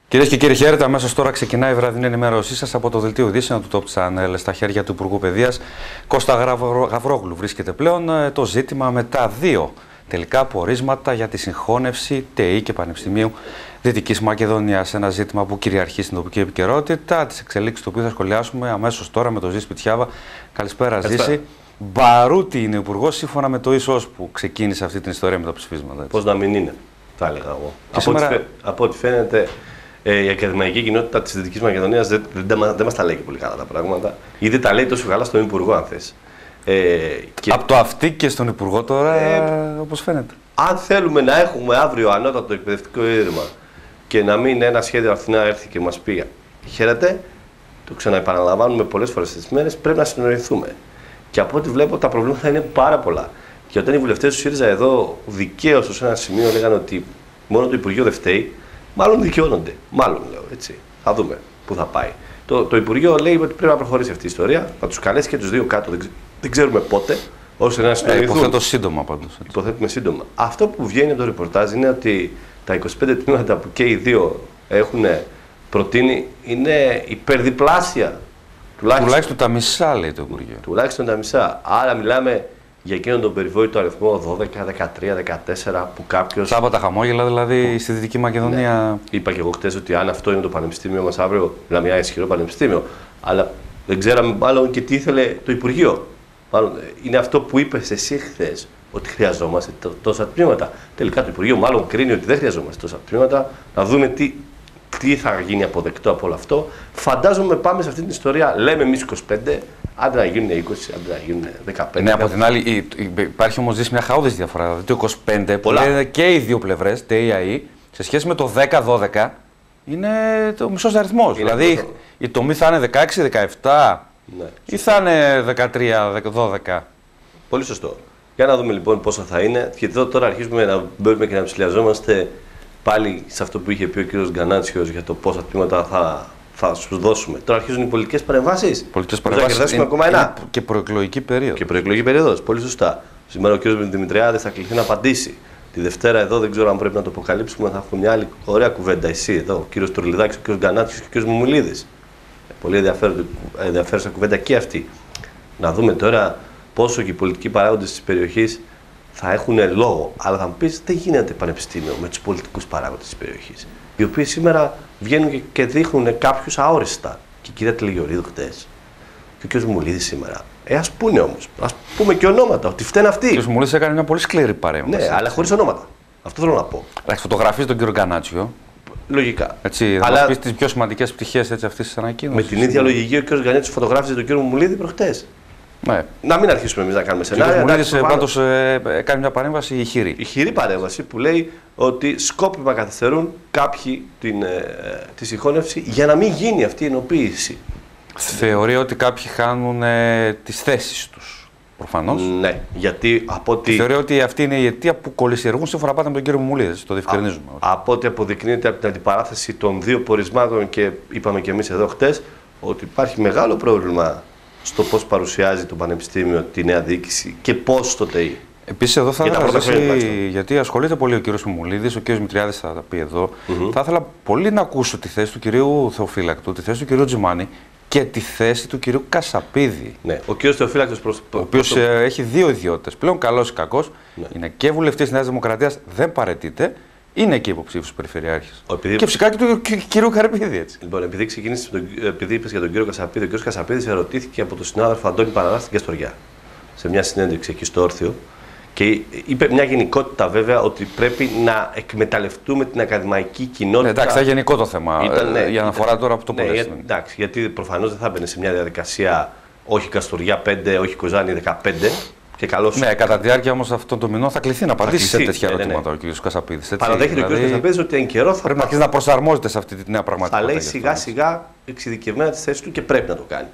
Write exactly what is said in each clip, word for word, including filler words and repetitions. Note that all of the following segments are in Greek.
Κυρίες και κύριοι, χαίρετε. Αμέσως τώρα ξεκινάει η βραδινή ενημέρωσή σας από το δελτίο ειδήσεων του Top Channel. Στα χέρια του Υπουργού Παιδείας Κώστα Γαβρόγλου βρίσκεται πλέον το ζήτημα με τα δύο τελικά πορίσματα για τη συγχώνευση ΤΕΙ και Πανεπιστημίου Δυτικής Μακεδονίας. Ένα ζήτημα που κυριαρχεί στην τοπική επικαιρότητα, τις εξελίξεις του οποίου θα σχολιάσουμε αμέσως τώρα με τον Ζήση Πιτιάβα. Καλησπέρα, Ζήση. Μπαρούτη είναι ο Υπουργός, σύμφωνα με το ΙΣΟΣ που ξεκίνησε αυτή την ιστορία με τα ψηφίσματα. Πώς να μην είναι, θα έλεγα εγώ. Από, σήμερα... ό,τι, από ό,τι φαίνεται, ε, η ακαδημαϊκή κοινότητα της Δυτικής Μακεδονίας δεν, δεν, δεν, δεν μας τα λέει και πολύ καλά τα πράγματα. Ήδη τα λέει τόσο καλά στον Υπουργό, αν θες. Ε, και... Από το αυτή και στον Υπουργό τώρα, ε, όπως φαίνεται. Αν θέλουμε να έχουμε αύριο ανώτατο εκπαιδευτικό ίδρυμα και να μην ένα σχέδιο Αθηνά έρθει και μας πει χαίρετε, το ξαναεπαναλαμβάνουμε πολλές φορές τις μέρες, πρέπει να συνοηθούμε. Και από ό,τι βλέπω τα προβλήματα είναι πάρα πολλά. Και όταν οι βουλευτές του ΣΥΡΙΖΑ εδώ δικαίως ως ένα σημείο λέγανε ότι μόνο το Υπουργείο δεν φταίει, μάλλον δικαιώνονται. Μάλλον λέω έτσι. Θα δούμε πού θα πάει. Το, το Υπουργείο λέει ότι πρέπει να προχωρήσει αυτή η ιστορία, να τους καλέσει και τους δύο κάτω. Δεν, δεν ξέρουμε πότε, ώστε να συνοηθούν. Ε, υποθέτω σύντομα πάντως. Υποθέτουμε σύντομα. Αυτό που βγαίνει από το ρεπορτάζ είναι ότι τα είκοσι πέντε τμήματα που και οι δύο έχουν προτείνει είναι υπερδιπλάσια. Τουλάχιστον, τουλάχιστον τα μισά, λέει το Υπουργείο. Τουλάχιστον τα μισά. Άρα μιλάμε για εκείνον τον περιβόητο αριθμό δώδεκα, δεκατρία, δεκατέσσερα που κάποιος. Τσάπα τα χαμόγελα δηλαδή στη Δυτική Μακεδονία. Ναι. Είπα και εγώ χτες ότι αν αυτό είναι το πανεπιστήμιο μας αύριο, μιλάμε για ισχυρό πανεπιστήμιο. Αλλά δεν ξέραμε μάλλον και τι ήθελε το Υπουργείο. Μάλλον είναι αυτό που είπες εσύ χθες, ότι χρειαζόμαστε τόσα τμήματα. Τελικά το Υπουργείο μάλλον κρίνει ότι δεν χρειαζόμαστε τόσα τμήματα. Να δούμε τι. Τι θα γίνει αποδεκτό από όλο αυτό. Φαντάζομαι πάμε σε αυτή την ιστορία, λέμε εμείς είκοσι πέντε, άντε να γίνουν είκοσι, άντε να γίνουν δεκαπέντε. Ναι, από την άλλη υπάρχει όμως μια χαόδης διαφορά. Δηλαδή το είκοσι πέντε που λένε και οι δύο πλευρές, ΤΕΙ, σε σχέση με το δέκα δώδεκα, είναι το μισός αριθμός. Δηλαδή το... η τομή θα είναι δεκαέξι δεκαεπτά ναι, ή θα είναι δεκατρία δώδεκα. Πολύ σωστό. Για να δούμε λοιπόν πόσο θα είναι. Και εδώ τώρα αρχίζουμε να μπαίνουμε και να ψηλιαζόμαστε πάλι σε αυτό που είχε πει ο κ. Γκανάτσιος για το πόσα τμήματα θα, θα σου δώσουμε. Τώρα αρχίζουν οι πολιτικές παρεμβάσεις. Πολιτικές παρεμβάσεις είναι, ακόμα ένα. Είναι και προεκλογική περίοδος. Και προεκλογική περίοδος, πολύ σωστά. Σήμερα ο κ. Δημητριάδης θα κληθεί να απαντήσει. Τη Δευτέρα εδώ δεν ξέρω αν πρέπει να το αποκαλύψουμε, θα έχουμε μια άλλη ωραία κουβέντα. Εσύ εδώ, ο κ. Τουρλιδάκης, ο κ. Γκανάτσιος και ο κ. Μουμουλίδης. Πολύ ενδιαφέρουσα κουβέντα και αυτή. Να δούμε τώρα πόσο και οι πολιτικοί παράγοντες της περιοχής θα έχουν λόγο. Αλλά θα μου πεις, δεν γίνεται πανεπιστήμιο με τους πολιτικούς παράγοντες της περιοχής. Οι οποίοι σήμερα βγαίνουν και δείχνουν κάποιους αόριστα. Και η κυρία Τηλεγιορίδου χτες. Και ο κ. Μουλίδης σήμερα. Ε, ας πούνε όμως. Ας πούμε και ονόματα. Ότι φταίνουν αυτοί. Ο κ. Μουλίδης έκανε μια πολύ σκληρή παρέμβαση. Ναι, αλλά χωρίς ονόματα. Αυτό θέλω να πω. Εντάξει, φωτογραφίζει τον κ. Γκανάτσιο. Λογικά. Έτσι, θα αλλά... μας πεις τις πιο σημαντικές πτυχές αυτής της ανακοίνωσης. Με την ίδια λογική ο κ. Γκανάτσιος φωτογράφησε τον κ. Μουλίδη προχτές. Ναι. Να μην αρχίσουμε εμείς να κάνουμε σενάρια. Ο Μουλίδης πάντως ε, κάνει μια παρέμβαση ηχηρή. Ηχηρή παρέμβαση που λέει ότι σκόπιμα καθυστερούν κάποιοι την, ε, τη συγχώνευση για να μην γίνει αυτή η ενοποίηση. Θεωρεί ότι κάποιοι χάνουν ε, τις θέσεις τους. Προφανώς. Ναι, γιατί από ότι. Θεωρεί ότι αυτή είναι η αιτία που κολλησιεργούν σύμφωνα πάντα με τον κύριο Μουλίδη. Το διευκρινίζουμε. Α, από ό,τι αποδεικνύεται από την αντιπαράθεση των δύο πορισμάτων και είπαμε και εμείς εδώ χτες ότι υπάρχει μεγάλο πρόβλημα στο πώς παρουσιάζει το Πανεπιστήμιο τη νέα διοίκηση και πώς το ΤΕΙ. Επίσης, εδώ θα ήθελα, γιατί ασχολείται πολύ ο κύριος Μουλίδης, ο κύριος Δημητριάδης θα τα πει εδώ, mm-hmm. θα ήθελα πολύ να ακούσω τη θέση του κυρίου Θεοφύλακτου, τη θέση του κυρίου Τζιμάνη και τη θέση του κυρίου Κασαπίδη. Ναι, ο κύριος Θεοφύλακτος προς... ο οποίος προς... έχει δύο ιδιότητες. Πλέον καλός ή κακός, ναι. είναι και βουλευτής της Νέας Δημοκρατίας, δεν παραιτείται. Είναι και υποψήφιος περιφερειάρχης. Επειδή... Και φυσικά και του κυρίου Καρυπίδη. Έτσι. Λοιπόν, επειδή ξεκίνησε, επειδή είπες για τον κύριο Κασαπίδη, ο κύριος Κασαπίδης ερωτήθηκε από τον συνάδελφο Αντώνη Παναρά στην Καστοριά. Σε μια συνέντευξη εκεί στο Όρθιο. Και είπε μια γενικότητα βέβαια ότι πρέπει να εκμεταλλευτούμε την ακαδημαϊκή κοινότητα. Ναι, εντάξει, ήταν γενικό το θέμα. Ήταν, ναι, για να αφορά τώρα από το ναι, Πανεπιστήμιο. Για, εντάξει, γιατί προφανώς δεν θα μπαίνει σε μια διαδικασία όχι Καστοριά πέντε, όχι Κοζάνη δεκαπέντε. Και καλώς... Ναι, κατά τη διάρκεια όμως αυτών των μηνών θα κληθεί να απαντήσει σε τέτοια ναι, ερωτήματα ναι, ναι. ο κ. Κασαπίδης. Παραδέχεται δηλαδή, ο κ. Κασαπίδης ότι εν καιρό θα. Πρέπει να αρχίσει να προσαρμόζεται σε αυτή τη νέα πραγματικότητα. Θα λέει σιγά σιγά εξειδικευμένα τη θέση του και πρέπει να το κάνει.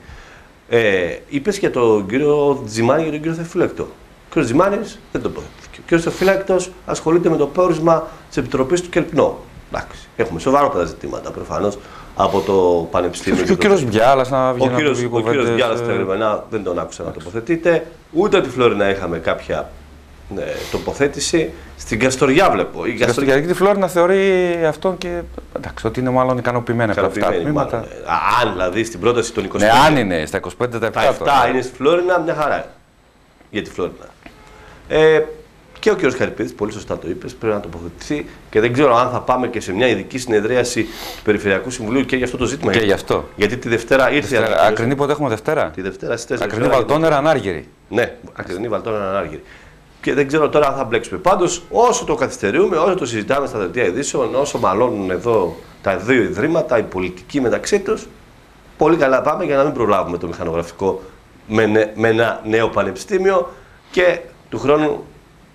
Ε, είπες για τον κύριο Τζιμάνη και τον κύριο Θεοφύλακτο. Ο κ. Τζιμάνης δεν τοποθετήθηκε. Ο κ. Θεοφύλακτος ασχολείται με το πόρισμα τη Επιτροπής του Κελπνό. Εντάξει, έχουμε σοβαρότερα ζητήματα προφανώς από το Πανεπιστήμιο. Και ο κύριος Μπιάλας να βγει. Ο κύριος Μπιάλας δεν τον άκουσα να τοποθετείται. Ούτε τη Φλόρινα είχαμε κάποια ναι, τοποθέτηση. Στην Καστοριά βλέπω. Η Καστοριά, γιατί τη Φλόρινα θεωρεί αυτόν και Εντάξει, ότι είναι μάλλον ικανοποιημένοι από τα αυτά τμήματα. Μάλλον. Αν δηλαδή στην πρόταση των είκοσι Ναι, πέντε. αν είναι στα είκοσι πέντε τα επτά. Τα επτά είναι στη Φλόρινα, μια χαρά. Για τη Φλόρινα. Ε, και ο κ. Χαρυπίδης, πολύ σωστά το είπε, πρέπει να τοποθετηθεί και δεν ξέρω αν θα πάμε και σε μια ειδική συνεδρίαση του Περιφερειακού Συμβουλίου και για αυτό το ζήτημα. Και γι' αυτό. Γιατί τη Δευτέρα ήρθε. Δευτέρα. Ακρινή πότε έχουμε Δευτέρα. Τη Δευτέρα στις τέσσερις. Ακρινή Βαλτόνερα ανάργυρη. Ναι, Ακρινή Βαλτόνερα ανάργυρη. Και δεν ξέρω τώρα αν θα μπλέξουμε. Πάντως, όσο το καθυστερούμε, όσο το συζητάμε στα δελτία ειδήσεων, όσο μαλώνουν εδώ τα δύο ιδρύματα, οι πολιτικοί μεταξύ τους, πολύ καλά πάμε για να μην προλάβουμε το μηχανογραφικό με, νε, με ένα νέο πανεπιστήμιο και του χρόνου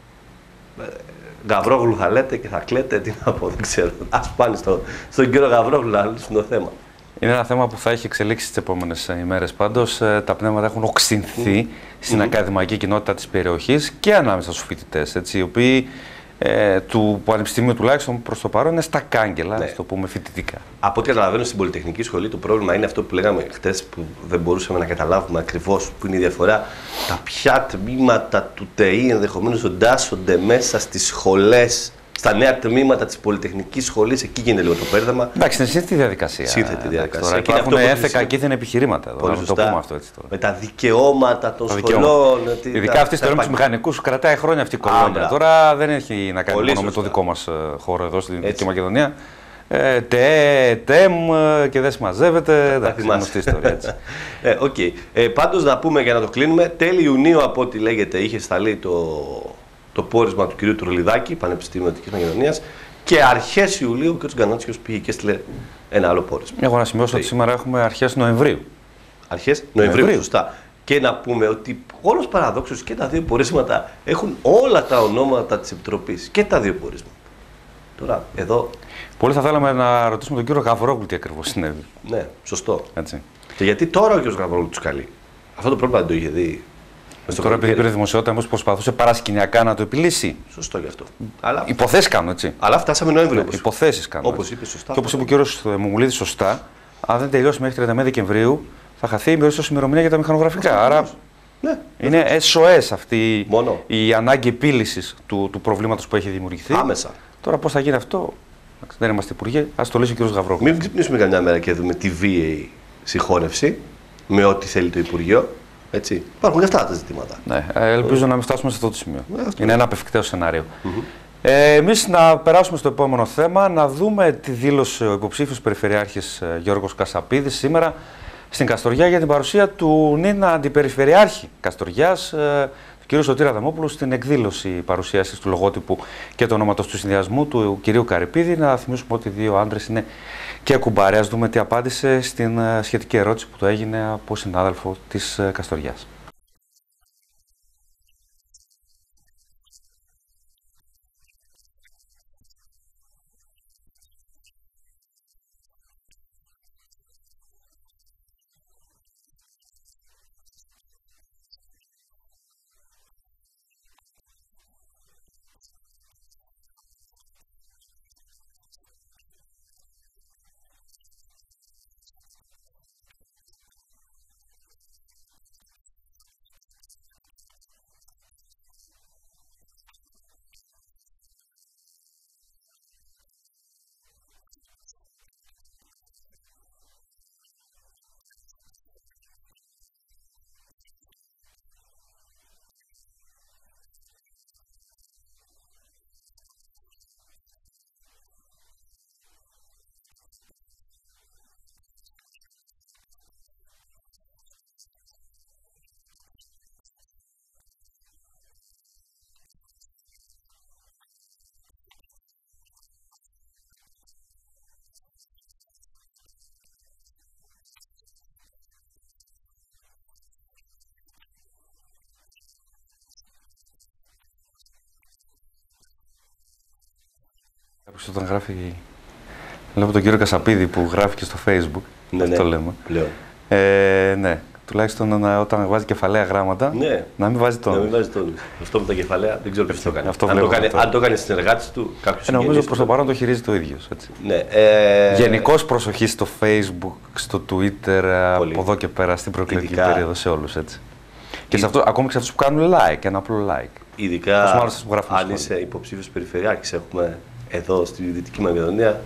Γαβρόγλου θα λέτε και θα κλαίτε, τι να πω, δεν ξέρω. Ας πάνε στο, στον κύριο Γαβρόγλου να λύσουν το θέμα. Είναι ένα θέμα που θα έχει εξελίξει τις επόμενες ημέρες. Πάντως, τα πνεύματα έχουν οξυνθεί mm. στην mm. ακαδημαϊκή κοινότητα της περιοχής και ανάμεσα στους φοιτητές, έτσι, οι οποίοι ε, του Πανεπιστημίου τουλάχιστον προς το παρόν είναι στα κάγκελα, ναι. το πούμε φοιτητικά. Από ό,τι καταλαβαίνω, στην Πολυτεχνική Σχολή το πρόβλημα είναι αυτό που λέγαμε χτες, που δεν μπορούσαμε να καταλάβουμε ακριβώς που είναι η διαφορά. Τα ποια τμήματα του ΤΕΙ ενδεχομένως εντάσσονται μέσα στις σχολές. Στα νέα τμήματα της Πολυτεχνικής Σχολής, εκεί γίνεται λίγο το πέρδεμα. Εντάξει, είναι σύνθετη διαδικασία. Σύνθετη διαδικασία. Τώρα υπάρχουν έθεκα και δεν επιχειρήματα εδώ. Πολύ να το πούμε αυτό έτσι τώρα. Με τα δικαιώματα των τα σχολών. Δικαιώματα. Ειδικά αυτή τη στιγμή του μηχανικού κρατάει χρόνια αυτή η κολόνια. Τώρα δεν έχει να κάνει Πολύ μόνο σωστά. με το δικό μας χώρο εδώ στην Δυτική Μακεδονία. Ε, τε, τεμ και δεν συμμαζεύεται. Εντάξει, είναι γνωστή ιστορία έτσι. ε, okay. ε, πάντως να πούμε για να το κλείνουμε, τέλη Ιουνίου από ό,τι λέγεται είχε σταλεί το. το πόρισμα του κυρίου Τουρλιδάκη, Πανεπιστήμιο Δυτικής Μακεδονίας, και αρχές Ιουλίου ο κ. Γκανάτσιος πήγε και έστειλε ένα άλλο πόρισμα. Εγώ να σημειώσω ότι σήμερα έχουμε αρχές Νοεμβρίου. Αρχές Νοεμβρίου, Νοεμβρίου, σωστά. Και να πούμε ότι όλος παραδόξως και τα δύο πορίσματα έχουν όλα τα ονόματα της Επιτροπής. Και τα δύο πορίσματα. Τώρα, εδώ. Πολύ θα θέλαμε να ρωτήσουμε τον κύριο Γαβρόγλου τι ακριβώς συνέβη. Ναι, σωστό. Έτσι. Και γιατί τώρα ο κ. Γαβρόγλου τους καλεί. Αυτό το πρόβλημα δεν το είχε δει. Τώρα, επειδή πήρε δημοσιότητα, όμως προσπαθούσε παρασκηνιακά να το επιλύσει. Σωστό γι' αυτό. Αλλά... Υποθέσεις κάνω, έτσι. Αλλά φτάσαμε Νοέμβριο. Ναι, υποθέσεις κάνω. Όπως είπε σωστά. Και όπως είπε ο κύριος Μουμουλίδης σωστά, αν δεν τελειώσει μέχρι τριάντα μία Δεκεμβρίου, θα χαθεί η μερίσιος ημερομηνία για τα μηχανογραφικά. Άρα ναι, είναι ες ο ες αυτή Μόνο. η ανάγκη επίλυσης του, του προβλήματος που έχει δημιουργηθεί. Άμεσα. Τώρα πώς θα γίνει αυτό, δεν είμαστε υπουργοί, ας το λύσει ο κύριος Γαβρόγλου. Μην ξυπνήσουμε καμιά μέρα και δούμε τη βίαιη συγχώνευση με ό,τι θέλει το Υπουργείο. Έτσι. Υπάρχουν και αυτά τα ζητήματα. Ναι, ελπίζω ε, να μην φτάσουμε σε αυτό το σημείο. Ε, αυτό είναι ένα απευκταίο σενάριο. Mm-hmm. ε, εμείς να περάσουμε στο επόμενο θέμα, να δούμε τι δήλωσε ο υποψήφιος Περιφερειάρχης Γιώργος Κασαπίδης σήμερα στην Καστοριά για την παρουσία του νυν Αντιπεριφερειάρχη Καστοριάς, ε, του κ. Σωτήρα Αδαμόπουλου, στην εκδήλωση παρουσίασης του λογότυπου και του ονόματος του συνδυασμού του κ. Καρυπίδη. Να θυμίσουμε ότι οι δύο άντρες είναι και κουμπάρε. Ας δούμε τι απάντησε στην σχετική ερώτηση που το έγινε από συνάδελφο της Καστοριάς. Όταν γράφει, βλέπω τον κύριο Κασαπίδη που γράφει και στο Facebook, ναι, αυτό ναι, λέμε. Πλέον. Ε, ναι, τουλάχιστον να, όταν βάζει κεφαλαία γράμματα, ναι, να μην βάζει τόνους. Να μην βάζει τόνους. Αυτό με τα κεφαλαία δεν ξέρω ποιος το κάνει. Αυτό αν, το κάνει αν το κάνει συνεργάτης του, κάποιος ε, νομίζω προς το παρόν το χειρίζεται ο ίδιος. Έτσι. Ναι, ε... Γενικώς προσοχή στο Facebook, στο Twitter, πολύ. Από εδώ και πέρα στην προεκλογική περίοδο σε όλους. Έτσι. Και σε αυτό, ακόμη και σε αυτούς που κάνουν like, ένα απλό like. Ειδικά αν είσαι υποψήφιος περιφερειάρχης, έχουμε εδώ στη Δυτική Μακεδονία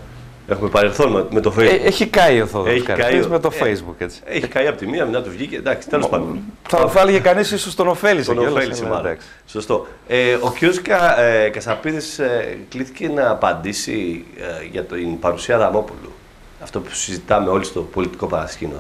Έχουμε παρελθόν με το Facebook. Ε, έχει καεί ο Θόδωρος Καρυπίδης με το ε, Facebook. Έτσι. Έχει καεί από τη μία, μετά του βγήκε. Εντάξει, τέλος πάντων. Θα, θα έλεγε κανείς ίσως τον ωφέλησε. Τον ωφέλησε, μάλλον. Σωστό. Ε, ο κ. Κα, ε, Κασαπίδης ε, κλήθηκε να απαντήσει ε, για την παρουσία Αδαμόπουλου. Αυτό που συζητάμε όλοι στο πολιτικό παρασκήνιο.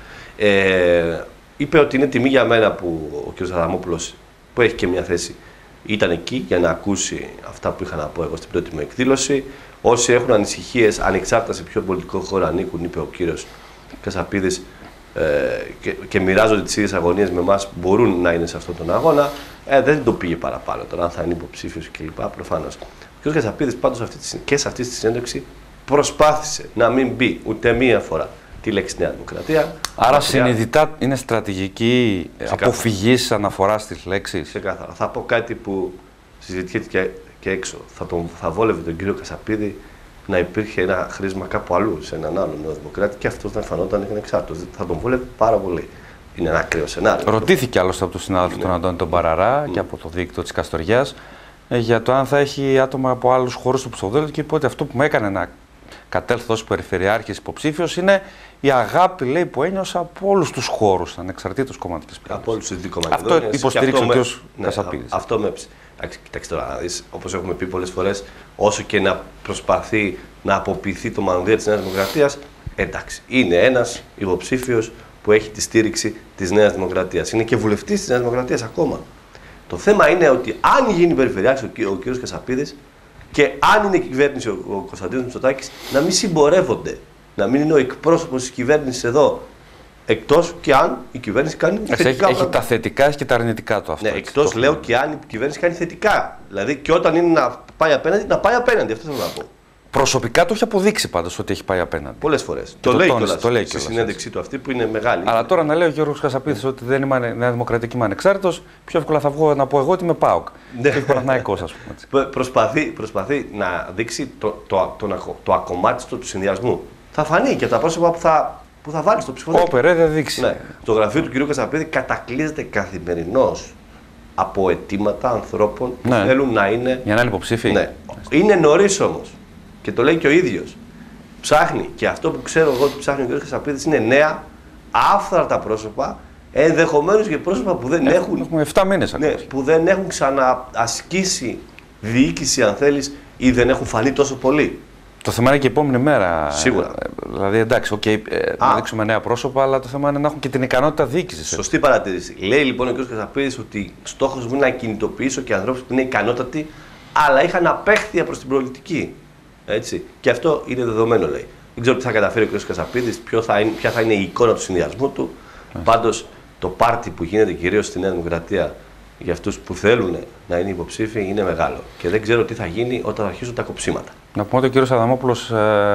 Ε, είπε ότι είναι τιμή για μένα που ο κ. Αδαμόπουλος, που έχει και μια θέση, ήταν εκεί για να ακούσει αυτά που είχα να πω εγώ στην πρώτη μου εκδήλωση. Όσοι έχουν ανησυχίες, ανεξάρτητα σε ποιο πολιτικό χώρο ανήκουν, είπε ο κύριος Κασαπίδης, ε, και, και μοιράζονται τις ίδιες αγωνίες με εμάς, μπορούν να είναι σε αυτόν τον αγώνα. Ε, δεν το πήγε παραπάνω τώρα, αν θα είναι υποψήφιος κλπ. Προφανώς. Ο κύριος Κασαπίδης πάντως αυτή, και σε αυτή τη συνέντευξη προσπάθησε να μην πει ούτε μία φορά τη λέξη Νέα Δημοκρατία. Άρα συνειδητά είναι στρατηγική αποφυγής αναφοράς στις λέξεις. Ξεκάθαρα. Θα πω κάτι που συζητιέται και, και έξω. Θα, τον, θα βόλευε τον κύριο Κασαπίδη να υπήρχε ένα χρήσμα κάπου αλλού, σε έναν άλλον Νέο Δημοκράτη, και αυτός να εμφανόταν ανεξάρτητος. Θα τον βόλευε πάρα πολύ. Είναι ένα ακραίο σενάριο. Ρωτήθηκε άλλωστε από τον συνάδελφο ναι. τον Αντώνη τον Παραρά mm. και από το δίκτυο της Καστοριάς για το αν θα έχει άτομα από άλλους χώρους του ψηφοδέλτιου, και είπε ότι αυτό που με έκανε να κατέλθω ως περιφερειάρχης υποψήφιος είναι η αγάπη, λέει, που ένιωσα από όλους τους χώρους, ανεξαρτήτως κομματικής πλευράς. Από όλους τους δικομανιδόνες. Αυτό υποστήριξε ο κ. Κασαπίδης. Αυτό με έψησε. Κοιτάξτε τώρα, όπως έχουμε πει πολλές φορές, όσο και να προσπαθεί να αποποιηθεί το μανδύα της Νέας Δημοκρατίας, εντάξει, είναι ένας υποψήφιος που έχει τη στήριξη της Νέας Δημοκρατίας. Είναι και βουλευτής της Νέας Δημοκρατίας ακόμα. Το θέμα είναι ότι αν γίνει περιφερειάρχης ο κ. Κασαπίδης και αν είναι η κυβέρνηση ο Κωνσταντίνος Μητσοτάκης, να μην συμπορεύονται. Να μην είναι ο εκπρόσωπος της κυβέρνησης εδώ, εκτός και αν η κυβέρνηση κάνει θετικά. Έχει, έχει τα θετικά και τα αρνητικά του αυτό. Ναι, εκτός λέω και αν η κυβέρνηση κάνει θετικά. Δηλαδή και όταν είναι να πάει απέναντι, να πάει απέναντι. Αυτό θέλω να πω. Προσωπικά το έχει αποδείξει πάντως ότι έχει πάει απέναντι. Πολλές φορές. Το, το λέει κιόλας στη συνέντευξή του αυτή που είναι μεγάλη. Αλλά τώρα να λέει ο Γιώργος Κασαπίδης ότι δεν είμαι Νέα Δημοκρατική, είμαι ανεξάρτητος, πιο εύκολα θα βγω να πω εγώ ότι είμαι ΠΑΟΚ. Και όχι Παναθηναϊκός, ας πούμε. Προσπαθεί, προσπαθεί να δείξει το, το, το, το, το ακομμάτιστο του συνδυασμού. Θα φανεί και από τα πρόσωπα που θα, που θα βάλει στο ψηφοδέλτιο. Όπερ, δεν δείξει. Ναι. Το γραφείο του κ. Κασαπίδη κατακλείζεται καθημερινώς από αιτήματα ανθρώπων που ναι. θέλουν να είναι. Για να είναι υποψήφιοι. Ναι. Είναι νωρίς όμως. Και το λέει και ο ίδιος. Ψάχνει. Και αυτό που ξέρω εγώ ότι ψάχνει ο κ. Κασαπίδης είναι νέα, άφθαρτα πρόσωπα, ενδεχομένως και πρόσωπα που δεν έχουν. έχουν επτά μήνες ναι, που δεν έχουν ξαναασκήσει διοίκηση, αν θέλεις, ή δεν έχουν φανεί τόσο πολύ. Το θέμα είναι και η επόμενη μέρα. Σίγουρα. Δηλαδή, εντάξει, okay, να δείξουμε νέα πρόσωπα, αλλά το θέμα είναι να έχουν και την ικανότητα διοίκησης. Σωστή παρατήρηση. Λέει λοιπόν ο κ. Κασαπίδης ότι στόχος μου είναι να κινητοποιήσω και ανθρώπους που είναι ικανότατοι, αλλά είχαν απέχθεια προς την πολιτική. Έτσι. Και αυτό είναι δεδομένο, λέει. Δεν ξέρω τι θα καταφέρει ο κ. Κασαπίδης, ποια θα είναι η εικόνα του συνδυασμού του. Mm. Πάντως, το πάρτι που γίνεται κυρίως στη Νέα Δημοκρατία για αυτούς που θέλουν να είναι υποψήφιοι είναι μεγάλο. Και δεν ξέρω τι θα γίνει όταν αρχίσουν τα κοψίματα. Να πούμε ότι ο κ. Αδαμόπουλος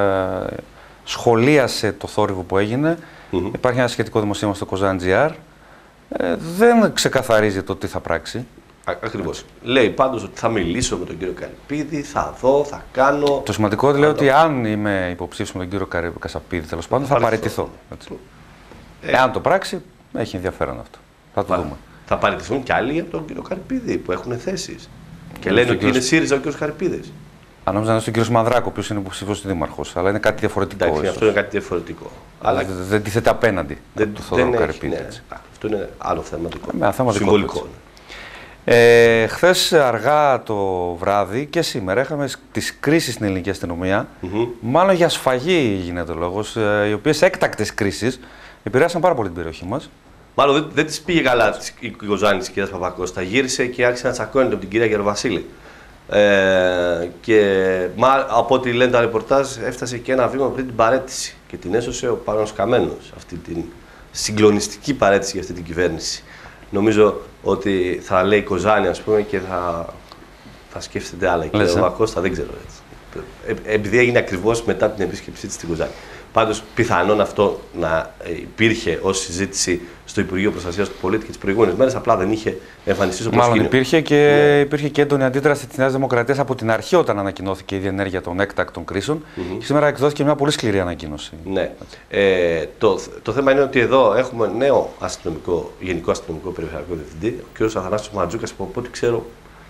ε, σχολίασε το θόρυβο που έγινε. Mm-hmm. Υπάρχει ένα σχετικό δημοσίευμα στο Κοζάν.gr. Ε, δεν ξεκαθαρίζει το τι θα πράξει. Ακριβώς. Λέει πάντως ότι θα μιλήσω με τον κύριο Καρυπίδη, θα δω, θα κάνω. Το σημαντικό λέει ότι αν είμαι υποψήφιος με τον κύριο Κασαπίδη, τέλος πάντων, θα παραιτηθώ. Ε, Εάν το πράξει, έχει ενδιαφέρον αυτό. Θα το δούμε. Θα παραιτηθούν κι άλλοι από τον κύριο Καρυπίδη που έχουν θέσεις. Και λένε ότι είναι ΣΥΡΙΖΑ ο κύριος Καρυπίδης. Αν νόμιζα να είναι στον κύριο Μαδράκο, ο οποίος είναι υποψήφιος δήμαρχος, αλλά είναι κάτι διαφορετικό. Εντάξει, αυτό είναι κάτι διαφορετικό. Αλλά δεν, δεν τίθεται απέναντι δεν, του Θόδωρου Καρυπίδη. Ναι. Αυτό είναι άλλο θεματικό. Με θέμα συμβολικό. Ε, χθες αργά το βράδυ και σήμερα είχαμε τις κρίσεις στην ελληνική αστυνομία. Mm-hmm. Μάλλον για σφαγή γίνεται λόγος, οι οποίες έκτακτες κρίσεις επηρέασαν πάρα πολύ την περιοχή μας. Μάλλον δεν, δεν της πήγε καλά η Κοζάνη της κυρίας Παπακώστα. Γύρισε και άρχισε να τσακώνεται από την κυρία Γεροβασίλη. Ε, και μα, από ό,τι λένε τα ρεπορτάζ, έφτασε και ένα βήμα πριν την παραίτηση και την έσωσε ο Πάνος Καμένος. Αυτή την συγκλονιστική παραίτηση για αυτή την κυβέρνηση. Νομίζω ότι θα λέει Κοζάνη, ας πούμε, και θα, θα σκέφτεται άλλα. Η κυρία Παπακώστα δεν ξέρω έτσι. Ε, επειδή έγινε ακριβώς μετά την επίσκεψή της στην Κοζάνη. Πάντως, πιθανόν αυτό να υπήρχε ως συζήτηση στο Υπουργείο Προστασίας του Πολίτη και τις προηγούμενες μέρες, απλά δεν είχε εμφανιστεί στο προσκήνιο. Μάλλον υπήρχε και, ναι. υπήρχε και έντονη αντίδραση της Νέας Δημοκρατίας από την αρχή όταν ανακοινώθηκε η διενέργεια των έκτακτων κρίσεων. Mm-hmm. Και σήμερα εκδόθηκε μια πολύ σκληρή ανακοίνωση. Ναι. Ε, το, το θέμα είναι ότι εδώ έχουμε νέο αστυνομικό, γενικό αστυνομικό περιφερειακό διευθυντή, ο κ. Αθανάσιος Ματζούκας, από ό,τι ξέρω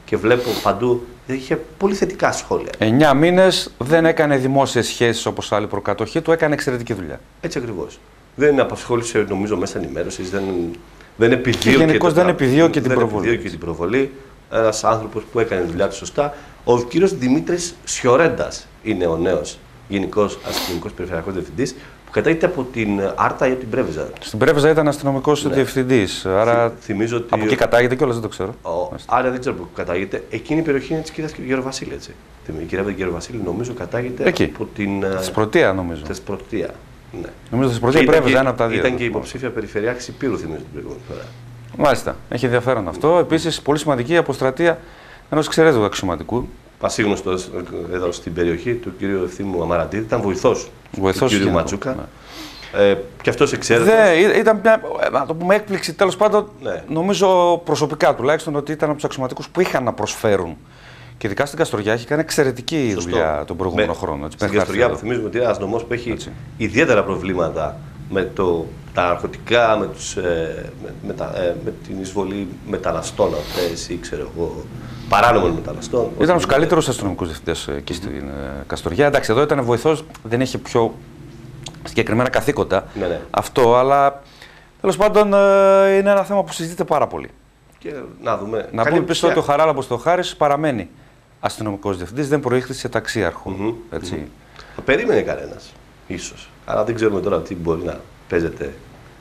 και βλέπω παντού είχε πολύ θετικά σχόλια. Εννιά μήνες δεν έκανε δημόσιες σχέσεις όπως άλλη προκατοχή του, έκανε εξαιρετική δουλειά. Έτσι ακριβώς. Δεν απασχόλησε, νομίζω, μέσα ενημέρωσης, δεν, δεν επιδίωκε. Και γενικώς δεν επιδίωκε την προβολή. Δεν επιδίωκε την προβολή. Ένας άνθρωπος που έκανε τη δουλειά του σωστά. Ο κύριος Δημήτρης Σιωρέντας είναι ο νέος γενικός αστυνομικός περιφερειακός διευθυντής που κατάγεται από την Άρτα ή από την Πρέβεζα. Στην Πρέβεζα ήταν αστυνομικός ναι. διευθυντής. Άρα θυμίζω ότι. Από εκεί κατάγεται κιόλας, δεν το ξέρω. Ο... Άρα δεν ξέρω πού κατάγεται. Εκείνη η περιοχή είναι της κυρίας Γεροβασίλη. Έτσι. Η κυρία Γεροβασίλη νομίζω κατάγεται εκεί. από την. Θεσπρωτεία νομίζω. Θεσπρωτεία. Ναι. Νομίζω Θεσπρωτεία Πρέβεζα, ένα από τα δύο. Ήταν και υποψήφια περιφερειάρχη Υπήρου, θυμίζω την προηγούμενη φορά. Μάλιστα. Έχει ενδιαφέρον αυτό. Επίσης, πολύ σημαντική η αποστρατεία ενός εξαιρετικού αξιωματικού. Πασίγνωστο εδώ στην περιοχή του κ. Ευθύμου Αμαραντίδη, ήταν βοηθός του κ. Ματζούκα. Ναι. Ε, και αυτός εξαίρετος. Ήταν μια, να το πούμε, έκπληξη τέλος πάντων, ναι. νομίζω προσωπικά τουλάχιστον, ότι ήταν από τους αξιωματικούς που είχαν να προσφέρουν. Και ειδικά στην Καστοριά έχει κάνει εξαιρετική Σωστό. δουλειά τον προηγούμενο με, χρόνο. Έτσι, στην Καστοριά, που θυμίζουμε ότι είναι ένας νομός που έχει έτσι. ιδιαίτερα προβλήματα με το, τα ναρκωτικά, με, τους, ε, με, με, τα, ε, με την εισβολή μεταναστών αυτές ή ξέρω εγώ. Παράνομων μεταναστών. Ήταν από του καλύτερου αστυνομικού διευθυντέ εκεί στην mm-hmm. Καστοριά. Εντάξει, εδώ ήταν βοηθός, δεν είχε πιο συγκεκριμένα καθήκοντα ναι, ναι. αυτό, αλλά τέλος πάντων είναι ένα θέμα που συζητείται πάρα πολύ. Και να δούμε. Να πούμε πίσω ότι ο Χαράλαμπος Θεοχάρης παραμένει αστυνομικός διευθυντής, δεν προήχθησε σε ταξίαρχο. Mm-hmm. Έτσι. Mm-hmm. Θα περίμενε κανένας, ίσως. Αλλά δεν ξέρουμε τώρα τι μπορεί να παίζεται.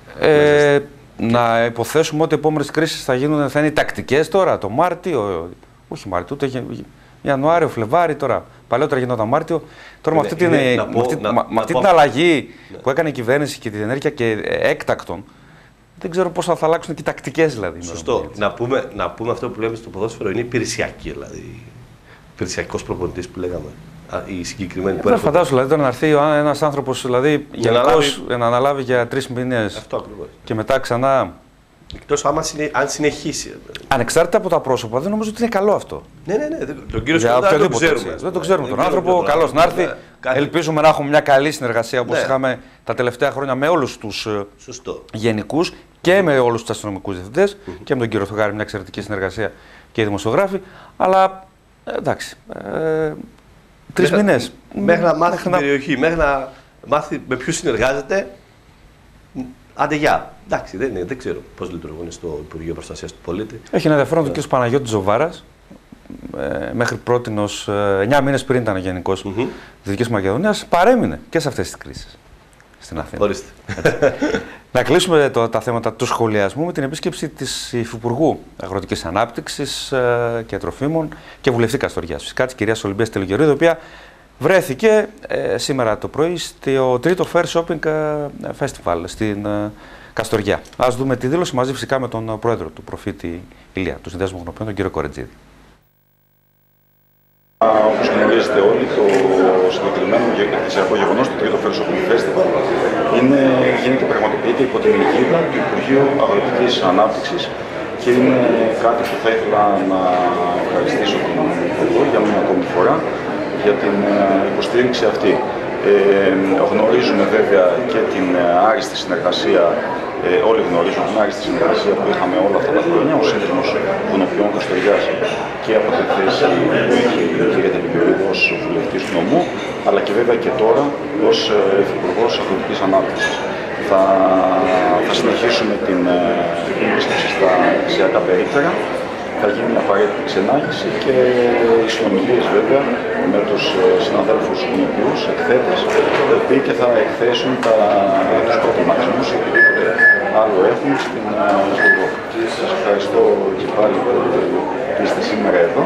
Ε, να υποθέσουμε ότι οι επόμενες κρίσεις θα γίνουν, θα είναι οι τακτικές τώρα, το Μάρτιο. Όχι Μάρτιο, ούτε Ιανουάριο, Φλεβάρι τώρα. Παλαιότερα γινόταν Μάρτιο. Τώρα ναι, με αυτή, είναι, την, πω, αυτή, να, με αυτή να την αλλαγή ναι. που έκανε η κυβέρνηση και την ενέργεια και έκτακτον, δεν ξέρω πώς θα αλλάξουν και οι τακτικές δηλαδή. Σωστό. Να πούμε, να πούμε αυτό που λέμε στο ποδόσφαιρο είναι υπηρεσιακή, δηλαδή. Υπηρεσιακός προπονητής που λέγαμε. Η συγκεκριμένη που έρχονται. Φαντάζομαι δηλαδή τώρα να έρθει ένας άνθρωπος δηλαδή, για να αναλάβει, να αναλάβει για τρεις μήνες και μετά ξανά. Εκτός άμα συνε... αν συνεχίσει. Ανεξάρτητα από τα πρόσωπα, δεν νομίζω ότι είναι καλό αυτό. Ναι, ναι, ναι. Τον κύριο Σκοτά δεν τον ξέρουμε. Δεν τον ξέρουμε τον άνθρωπο. Καλώς να έρθει. Ελπίζουμε να έχουμε μια καλή συνεργασία όπως είχαμε τα τελευταία χρόνια με όλους τους γενικούς και με όλους τους αστυνομικούς διευθυντές και με τον κύριο Θεοχάρη μια εξαιρετική συνεργασία και οι δημοσιογράφοι. Αλλά εντάξει. Τρεις μήνες. Μέχρι να μάθει την περιοχή, μέχρι να μάθει με ποιους συνεργάζεται. Άντε γεια. Εντάξει, δεν, είναι, δεν ξέρω πώς λειτουργούν στο Υπουργείο Προστασίας του Πολίτη. Έχει ένα ενδιαφέρον ο κ. Παναγιώτης Ζωβάρας. Ε, μέχρι πρότινος, ε, εννιά μήνες πριν ήταν γενικός mm-hmm. της Δυτικής Μακεδονίας, παρέμεινε και σε αυτές τις κρίσεις στην Αθήνα. Ορίστε. Να κλείσουμε το, τα θέματα του σχολιασμού με την επίσκεψη της Υφυπουργού Αγροτικής Ανάπτυξης ε, και Τροφίμων και βουλευτή Καστοριάς, φυσικά της κυρίας Ολυμπίας Τελογερίδου, η οποία βρέθηκε ε, σήμερα το πρωί στο τρίτο Fair Shopping Festival στην ε, Καστοριά. Ας δούμε τη δήλωση μαζί φυσικά με τον πρόεδρο του Προφήτη Ηλία, του Συνδέσμου Γνωπιών, τον κύριο Κορετζίδη. Όπως γνωρίζετε όλοι, το συγκεκριμένο εκκλησιακό γεγονός, το τρίτο Fair Shopping Festival, είναι, γίνεται πραγματοποιείται υπό την αιγίδα του Υπουργείου Αγροτικής Ανάπτυξης και είναι κάτι που θα ήθελα να ευχαριστήσω τον Υπουργό για μια ακόμη φορά για την υποστήριξη αυτή. Ε, γνωρίζουμε βέβαια και την άριστη συνεργασία, ε, όλοι γνωρίζουν την άριστη συνεργασία που είχαμε όλα αυτά τα χρόνια ως Σύνδεσμος Γνωπιών Καστοριάς και από τη θέση που είχε η κυρία Τελογερίδου ως βουλευτής του νομού, αλλά και βέβαια και τώρα ως Υφυπουργός Αγροτικής Ανάπτυξης. Θα, θα συνεχίσουμε την επίσκεψη στα εκκλησιακά περίπτερα. Θα γίνει μια απαραίτητη ξενάγηση και οι συνομιλίες βέβαια με τους συναδέλφους γνωπιούς, εκθέτες, οι οποίοι και θα εκθέσουν τα, τους προτιμαξμούς ή οτιδήποτε άλλο έχουν στην Υπουργό. Σας ευχαριστώ και πάλι που είστε σήμερα εδώ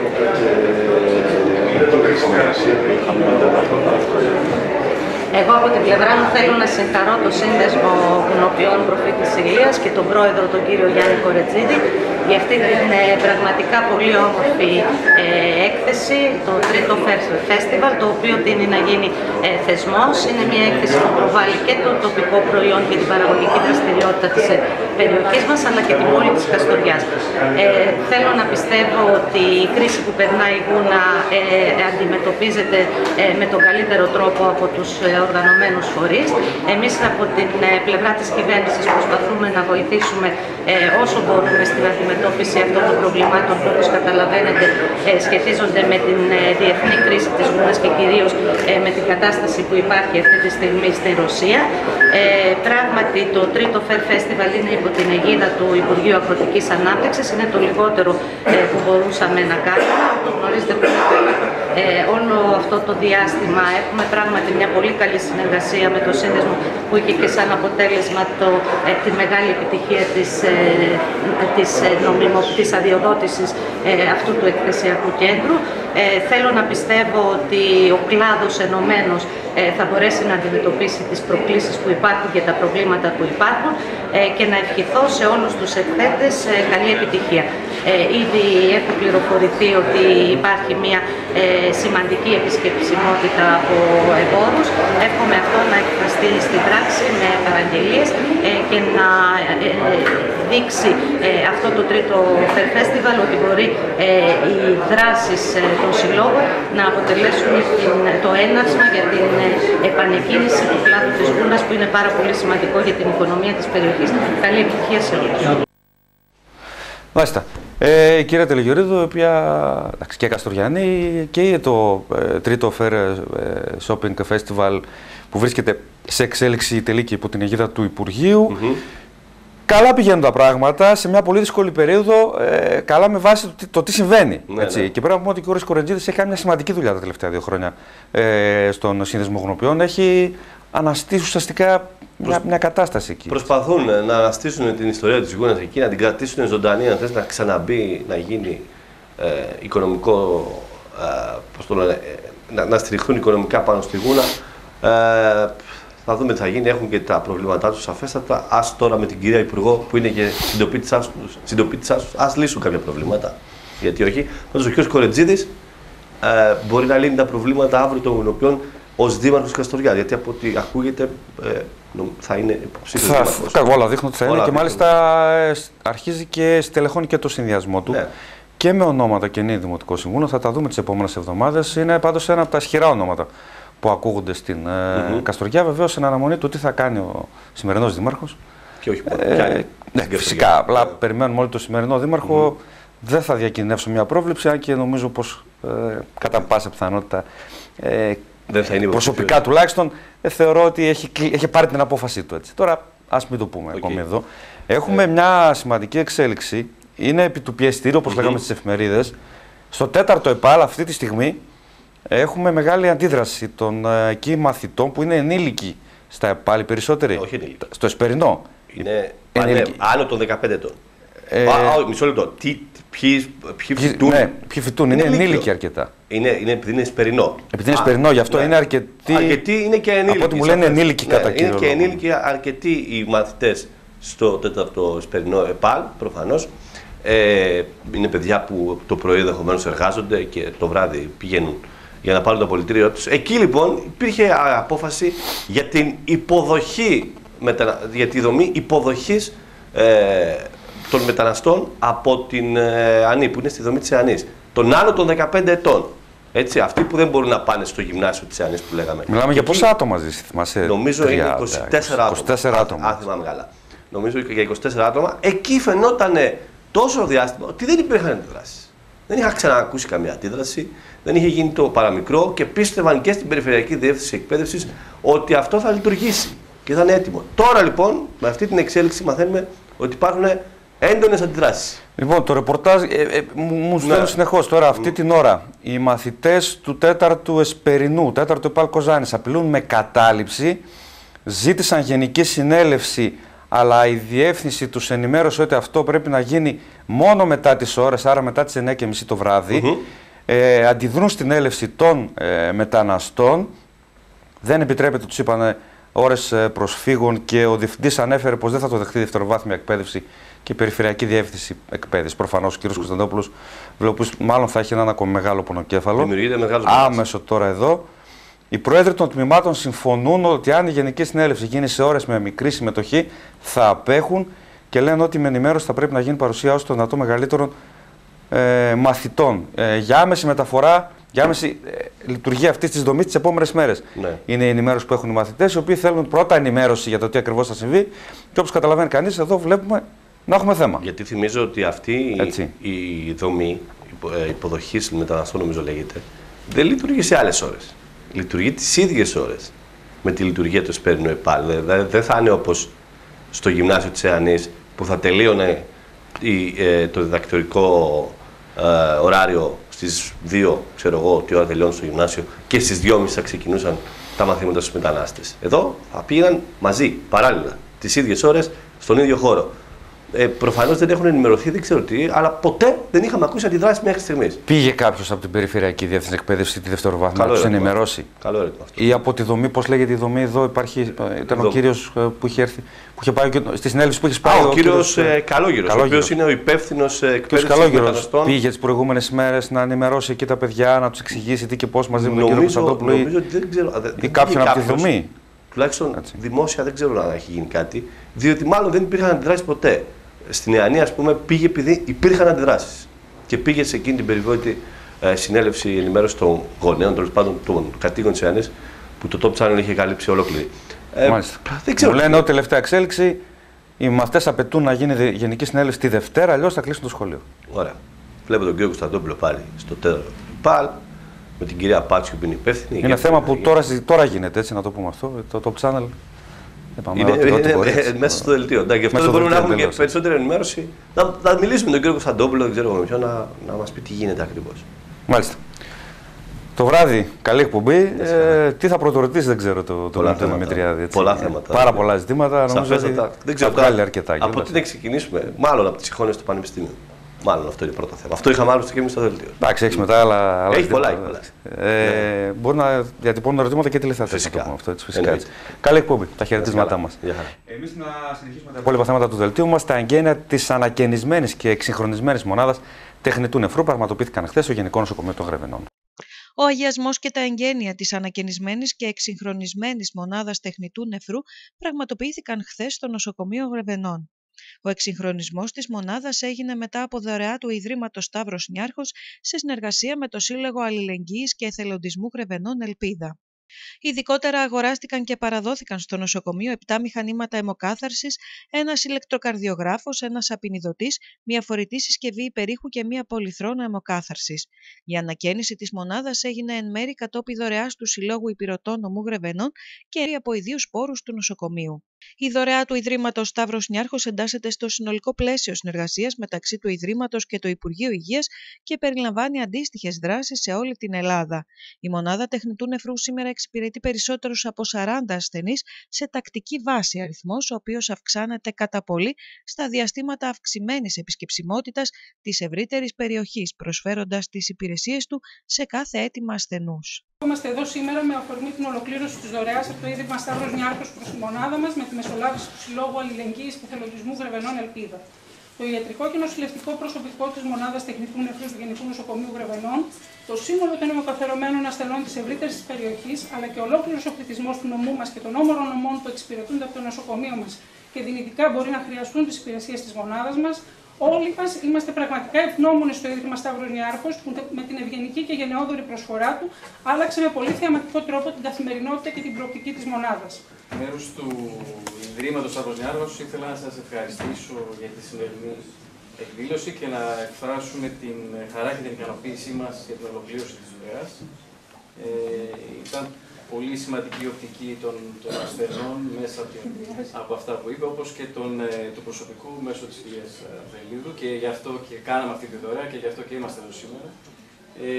και για τη συνεργασία που είχαμε όλα αυτά τα χρόνια. Εγώ από την πλευρά μου θέλω να συγχαρώ το Σύνδεσμο Γνωπιών Προφήτης Ηλίας και τον πρόεδρο τον κύριο Γιάννη Κορετζίδη για αυτή την ε, πραγματικά πολύ όμορφη ε, έκθεση, το τρίτο Festival, το οποίο τείνει να γίνει ε, θεσμός. Είναι μια έκθεση που προβάλλει και το τοπικό προϊόν και την παραγωγική δραστηριότητα της ε, περιοχής μας, αλλά και την πόλη της Καστοριάς. Ε, θέλω να πιστεύω ότι η κρίση που περνάει η Γούνα ε, αντιμετωπίζεται ε, με τον καλύτερο τρόπο από τους ε, οργανωμένους φορείς. Εμείς από την ε, πλευρά της κυβέρνησης προσπαθούμε να βοηθήσουμε ε, όσο μπορούμε στην αντιμετώπιση αντιμετώπιση αυτών των προβλημάτων που, όπως καταλαβαίνετε, σχετίζονται με την διεθνή κρίση της γούνας και κυρίως με την κατάσταση που υπάρχει αυτή τη στιγμή στη Ρωσία. Ε, πράγματι, το τρίτο Fair Festival είναι υπό την αιγίδα του Υπουργείου Αγροτικής Ανάπτυξης. Είναι το λιγότερο ε, που μπορούσαμε να κάνουμε. Όπως γνωρίζετε, ε, όλο αυτό το διάστημα έχουμε πράγματι μια πολύ καλή συνεργασία με το σύνδεσμο που είχε και σαν αποτέλεσμα το, ε, τη μεγάλη επιτυχία της, ε, της, ε, νομιμο, της αδειοδότησης ε, αυτού του εκθεσιακού κέντρου. Ε, θέλω να πιστεύω ότι ο κλάδος ενωμένος ε, θα μπορέσει να αντιμετωπίσει τις προκλήσεις που υπάρχουν και τα προβλήματα που υπάρχουν ε, και να ευχηθώ σε όλους τους εκθέτες ε, καλή επιτυχία. Ε, ήδη έχω πληροφορηθεί ότι υπάρχει μια ε, σημαντική επισκεψιμότητα από εμπόρους. Εύχομαι αυτό να εκφραστεί στην πράξη με παραγγελίες ε, και να ε, ε, δείξει ε, αυτό το τρίτο Fair Festival ότι μπορεί ε, οι δράσεις ε, των συλλόγων να αποτελέσουν την, το έναυσμα για την ε, επανεκκίνηση του κλάδου της γούνας, που είναι πάρα πολύ σημαντικό για την οικονομία της περιοχής. Καλή επιτυχία σε όλους. Μάλιστα. Ε, κύριε Τελεγιορίδου, η οποία και Καστοριανή και το ε, τρίτο Fair ε, Shopping Festival που βρίσκεται σε εξέλιξη τελική υπό την αιγίδα του Υπουργείου. Mm-hmm. Καλά πηγαίνουν τα πράγματα σε μια πολύ δύσκολη περίοδο, ε, καλά με βάση το, το τι συμβαίνει. Ναι, έτσι. Ναι. Και πρέπει να πούμε ότι ο κ. Κορετζίδης έχει κάνει μια σημαντική δουλειά τα τελευταία δύο χρόνια ε, στον Σύνδεσμο Γουνοποιών. Έχει αναστήσει ουσιαστικά μια, Προσ... μια κατάσταση εκεί. Προσπαθούν να αναστήσουν την ιστορία της γούνας εκεί, να την κρατήσουν ζωντανή, αν θες, να ξαναμπεί, να γίνει ε, οικονομικό, ε, πώς το λένε, ε, να, να στηριχθούν οικονομικά πάνω στη γούνα. Ε, Θα δούμε τι θα γίνει. Έχουν και τα προβλήματά του σαφέστατα. Ας τώρα με την κυρία Υπουργό, που είναι και συντοπίτησά του, ας λύσουν κάποια προβλήματα. Γιατί όχι. Πάντως ο κ. Κορετζίδης ε, μπορεί να λύνει τα προβλήματα αύριο των Γουνοποιών ως δήμαρχος Καστοριά. Γιατί από ό,τι ακούγεται ε, θα είναι υποψήφιος δήμαρχος. Θα, όλα δείχνουν ότι θα είναι και μάλιστα ε, αρχίζει και στελεχώνει και το συνδυασμό του. Ναι. Και με ονόματα και νέο Δημοτικό Συμβούλιο. Θα τα δούμε τις επόμενες εβδομάδες. Είναι πάντως ένα από τα ισχυρά ονόματα που ακούγονται στην mm-hmm. Καστοριά, βεβαίως σε αναμονή του τι θα κάνει ο σημερινός δήμαρχος. Και όχι μόνο. Ε, ναι, φυσικά. Απλά yeah. περιμένουμε όλοι το σημερινό δήμαρχο. Mm-hmm. Δεν θα διακινδυνεύσω μια πρόβλεψη, αν και νομίζω πως ε, κατά πάσα πιθανότητα ε, δεν θα είναι προσωπικά τουλάχιστον ε, θεωρώ ότι έχει, έχει πάρει την απόφασή του. Έτσι. Τώρα, ας μην το πούμε okay. ακόμη εδώ. Έχουμε yeah. μια σημαντική εξέλιξη. Είναι επί του πιεστήριου, όπως mm-hmm. λέγαμε στις εφημερίδες. Στο τέταρτο ΕΠΑΛ αυτή τη στιγμή. Έχουμε μεγάλη αντίδραση των ε, εκεί μαθητών που είναι ενήλικοι στα ΕΠΑΛ, οι περισσότεροι. Όχι ενήλικοι. Στο Εσπερινό. Είναι άνω των δεκαπέντε ετών. Ε, α, μισό λεπτό. Τι, ποιοι, ποιοι φοιτούν. Ναι, ποιοι φοιτούν. Είναι, είναι ενήλικοι αρκετά. Είναι, είναι επειδή είναι Εσπερινό. Επειδή είναι Εσπερινό, γι' αυτό ναι. είναι αρκετοί. Αρκετοί είναι και ενήλικοι. Από ό,τι μου λένε ενήλικοι ναι, κατά κύριο Είναι και ενήλικοι αρκετοί οι μαθητές στο τέταρτο Εσπερινό ΕΠΑΛ, προφανώς. Ε, είναι παιδιά που το πρωί ενδεχομένως εργάζονται και το βράδυ πηγαίνουν για να πάρουν το απολυτήριό τους. Εκεί λοιπόν υπήρχε απόφαση για την υποδοχή, για τη δομή υποδοχής ε, των μεταναστών από την ε, ΑΝΗ, που είναι στη δομή της ΑΝΗς. Των άνω των δεκαπέντε ετών. Έτσι, αυτοί που δεν μπορούν να πάνε στο γυμνάσιο της ΑΝΗς που λέγαμε. Μιλάμε για πόσα άτομα ζήσει, θυμάσαι? Νομίζω τρία, είναι είκοσι τέσσερα άτομα. είκοσι τέσσερα άτομα. Αν θυμάμαι καλά. Νομίζω για είκοσι τέσσερα άτομα. Εκεί φαινόταν τόσο διάστημα ότι δεν υπήρχαν αντιδράσεις. Δεν είχα ξανακούσει καμία αντίδραση, δεν είχε γίνει το παραμικρό και πίστευαν και στην Περιφερειακή Διεύθυνση Εκπαίδευσης ότι αυτό θα λειτουργήσει και θα είναι έτοιμο. Τώρα λοιπόν, με αυτή την εξέλιξη, μαθαίνουμε ότι υπάρχουν έντονες αντιδράσεις. Λοιπόν, το ρεπορτάζ ε, ε, μου στέλνουν ναι. συνεχώς τώρα, αυτή mm. την ώρα. Οι μαθητές του τέταρτου Εσπερινού, τέταρτου ΕΠΑΛ Κοζάνης, απειλούν με κατάληψη, ζήτησαν γενική συνέλευση. Αλλά η διεύθυνση τους ενημέρωσε ότι αυτό πρέπει να γίνει μόνο μετά τις ώρες, άρα μετά τις εννιά και μισή το βράδυ. Mm-hmm. ε, αντιδρούν στην έλευση των ε, μεταναστών. Δεν επιτρέπεται, τους είπαν, ώρες προσφύγων και ο διευθυντής ανέφερε πως δεν θα το δεχτεί δευτεροβάθμια εκπαίδευση και η Περιφερειακή Διεύθυνση Εκπαίδευση. Προφανώς ο κ. Κωνσταντόπουλος, βλέπω μάλλον θα έχει έναν ακόμη μεγάλο πονοκέφαλο. Άμεσο τώρα εδώ. Οι πρόεδροι των τμήματων συμφωνούν ότι αν η Γενική Συνέλευση γίνει σε ώρες με μικρή συμμετοχή, θα απέχουν και λένε ότι με ενημέρωση θα πρέπει να γίνει παρουσία όσο το δυνατό μεγαλύτερων ε, μαθητών. Ε, για άμεση μεταφορά, για άμεση ε, λειτουργία αυτή τη δομή τις επόμενες μέρες. Ναι. Είναι η ενημέρωση που έχουν οι μαθητές, οι οποίοι θέλουν πρώτα ενημέρωση για το τι ακριβώς θα συμβεί. Και όπως καταλαβαίνει κανείς, εδώ βλέπουμε να έχουμε θέμα. Γιατί θυμίζω ότι αυτή Έτσι. η δομή υποδοχής μεταναστών, νομίζω λέγεται, δεν λειτουργεί σε άλλες ώρες. Λειτουργεί τις ίδιες ώρες με τη λειτουργία του Εσπέρινου ΕΠΑΛ. Δηλαδή δεν θα είναι όπως στο γυμνάσιο της ΕΑΝΗς που θα τελείωνε η, ε, το διδακτορικό ε, ωράριο στις δύο, ξέρω εγώ, τι ώρα τελειώνει στο γυμνάσιο και στις δυόμιση θα ξεκινούσαν τα μαθήματα στους μετανάστες. Εδώ θα πήγαν μαζί, παράλληλα, τις ίδιες ώρες, στον ίδιο χώρο. Ε, προφανώς δεν έχουν ενημερωθεί, δεν ξέρω τι, αλλά ποτέ δεν είχαμε ακούσει αντιδράσεις μέχρι στιγμής. Πήγε κάποιος από την Περιφερειακή Διεύθυνση Εκπαίδευση τη δευτεροβάθμια να τους ενημερώσει? Καλό ερώτημα αυτό. Ή από τη δομή, πώς λέγεται η δομή εδώ, υπάρχει, ήταν ο κύριος που είχε έρθει, που είχε πάει και στη συνέλευση που είχε πάει. Α, ο, ο κύριος ε, Καλόγυρος, ο οποίος είναι ο υπεύθυνος εκπαίδευσης μεταναστών. Πήγε τις προηγούμενες ημέρες να ενημερώσει εκεί τα παιδιά, να τους εξηγήσει τι και πώς μαζί με τον κύριο Κωνσταντόπουλο ή κάποιον από τη δομή. Τουλάχιστον Έτσι. δημόσια δεν ξέρω αν έχει γίνει κάτι, διότι μάλλον δεν υπήρχαν αντιδράσεις ποτέ. Στην ΕΑΝΗ, ας πούμε, πήγε επειδή υπήρχαν αντιδράσεις. Και πήγε σε εκείνη την περιβόητη ε, συνέλευση ενημέρωση των γονέων, τέλος πάντων των κατοίκων της ΕΑΝΗς, που το Top Channel είχε καλύψει ολόκληρη. Ε, Μάλιστα. Δεν ξέρω. Μου λένε ότι τελευταία εξέλιξη, οι μαθητές απαιτούν να γίνει γενική συνέλευση τη Δευτέρα, αλλιώς θα κλείσουν το σχολείο. Ωραία. Βλέπω τον κύριο Κωνσταντόπουλο πάλι στο τέλος του ΠΑΛ, με την κυρία Πάτσιου που είναι υπεύθυνη. Είναι θέμα που τώρα, τώρα γίνεται, έτσι να το πούμε αυτό, το Top Channel. Είναι, είναι, είναι, είναι μέσα στο δελτίο. Γι' αυτό δεν μπορούμε να έχουμε και περισσότερη ενημέρωση. Να, να μιλήσουμε με τον κύριο Κωνσταντόπουλο, δεν ξέρω με ποιον, να, να μας πει τι γίνεται ακριβώς. Μάλιστα. Το βράδυ, καλή εκπομπή. Ε, τι θα πρωτορωτήσει, δεν ξέρω το, το Λεπτό Δημητριάδη. Πολλά θέματα. Πάρα πολλά ζητήματα. Νομίζω ότι δεν ξέρω, θα βγάλει αρκετά. Από τι να ξεκινήσουμε, μάλλον από τις συγχώνιες του Πανεπιστημίου. Μάλλον αυτό είναι το πρώτο θέμα. Αυτό είχαμε άλλωστε και εμείς στο δελτίο. Εντάξει, έχει μετά άλλα, άλλα έχει ζητήματα. πολλά, πολλά. Ε, ναι. Μπορεί να διατυπώνουν ερωτήματα και τηλεθεατές. Φυσικά. Το αυτό, έτσι, φυσικά έτσι. Καλή εκπομπή. Τα χαιρετίσματά μας. Εμείς να συνεχίσουμε τα υπόλοιπα θέματα του δελτίου μας. Τα εγγένεια της ανακαινισμένης και εξυγχρονισμένης μονάδας τεχνητού νεφρού πραγματοποιήθηκαν χθες στο Γενικό Νοσοκομείο των Γρεβενών. Ο αγιασμός και τα εγγένεια της ανακαινισμένης και εξυγχρονισμένης μονάδας τεχνητού νεφρού πραγματοποιήθηκαν χθες στο Νοσοκομείο Γρεβενών. Ο εξυγχρονισμός της μονάδας έγινε μετά από δωρεά του Ιδρύματος Σταύρος Νιάρχος σε συνεργασία με το Σύλλογο Αλληλεγγύης και Εθελοντισμού Γρεβενών Ελπίδα. Ειδικότερα αγοράστηκαν και παραδόθηκαν στο νοσοκομείο επτά μηχανήματα αιμοκάθαρσης, ένας ηλεκτροκαρδιογράφος, ένας απεινιδωτής, μια φορητή συσκευή υπερήχου και μια πολυθρόνα αιμοκάθαρσης. Η ανακαίνιση της μονάδας έγινε εν μέρη κατόπιν δωρεάς του Συλλόγου Υπηρετών Νομού Γρεβενών και από ιδίους πόρους του νοσοκομείου. Η δωρεά του Ιδρύματος Σταύρος Νιάρχος εντάσσεται στο συνολικό πλαίσιο συνεργασίας μεταξύ του Ιδρύματος και του Υπουργείου Υγείας και περιλαμβάνει αντίστοιχες δράσεις σε όλη την Ελλάδα. Η μονάδα τεχνητού νεφρού σήμερα εξυπηρετεί περισσότερους από σαράντα ασθενείς σε τακτική βάση, αριθμός ο οποίος αυξάνεται κατά πολύ στα διαστήματα αυξημένης επισκεψιμότητας της ευρύτερης περιοχής, προσφέροντας τις υπηρεσίες του σε κάθε αίτημα ασθενούς. Είμαστε εδώ σήμερα με αφορμή την ολοκλήρωση της δωρεάς από το Ίδρυμα Σταύρος Νιάρχος προς τη μονάδα μας με τη μεσολάβηση του Συλλόγου Αλληλεγγύης και Εθελοντισμού Γρεβενών Ελπίδα. Το ιατρικό και νοσηλευτικό προσωπικό της μονάδας τεχνητού νεφρού του Γενικού Νοσοκομείου Γρεβενών, το σύνολο των αιμοκαθερωμένων ασθενών της ευρύτερης περιοχής, αλλά και ολόκληρος ο πληθυσμός του νομού μας και των όμορων νομών που εξυπηρετούνται από το νοσοκομείο μας και δυνητικά μπορεί να χρειαστούν τις υπηρεσίες της μονάδας μας. Όλοι μας είμαστε πραγματικά ευγνώμονες στο Ίδρυμα Σταύρος Νιάρχος που με την ευγενική και γενναιόδορη προσφορά του άλλαξε με πολύ θεαματικό τρόπο την καθημερινότητα και την προοπτική της μονάδας. Μέρους του Ιδρύματος Σταύρος Νιάρχος ήθελα να σας ευχαριστήσω για τη σημερινή εκδήλωση και να εκφράσουμε την χαρά και την ικανοποίησή μας για την ολοκλήρωση της δουλειάς. Ε, ήταν πολύ σημαντική η οπτική των, των ασθενών μέσα από, από αυτά που είπε, όπως και τον, του προσωπικού μέσω της κυρίας Βελίδου, και γι' αυτό και κάναμε αυτή τη δωρεά και γι' αυτό και είμαστε εδώ σήμερα. Ε,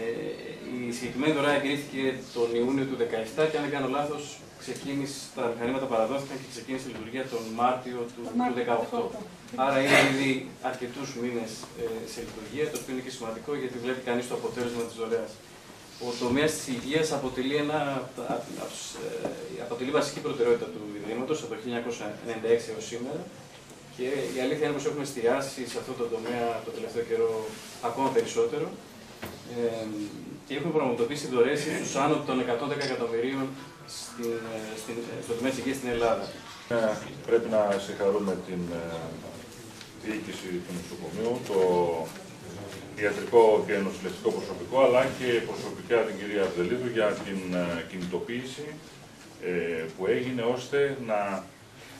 η συγκεκριμένη δωρεά εγκρίθηκε τον Ιούνιο του δύο χιλιάδες δεκαεπτά και αν δεν κάνω λάθος, ξεκίνησε, τα μηχανήματα παραδόθηκαν και ξεκίνησε η λειτουργία τον Μάρτιο του δύο χιλιάδες δεκαοκτώ. Άρα είναι ήδη αρκετούς μήνες ε, σε λειτουργία, το οποίο είναι και σημαντικό γιατί βλέπει κανείς το αποτέλεσμα της δωρεάς. Ο τομέας της υγείας αποτελεί, ένα, αποτελεί βασική προτεραιότητα του Ιδρύματος από το χίλια εννιακόσια ενενήντα έξι έως σήμερα και η αλήθεια είναι πως έχουμε εστιάσει σε αυτό το τομέα το τελευταίο καιρό ακόμα περισσότερο ε, και έχουμε πραγματοποιήσει δωρεές στους άνω των εκατόν δέκα εκατομμυρίων στην, στην, στο τομέα της υγείας στην Ελλάδα. Ε, πρέπει να συγχαρούμε την ε, διοίκηση του νοσοκομείου, το ιατρικό και νοσηλευτικό προσωπικό, αλλά και προσωπικά την κυρία Βδελίδου για την uh, κινητοποίηση uh, που έγινε ώστε να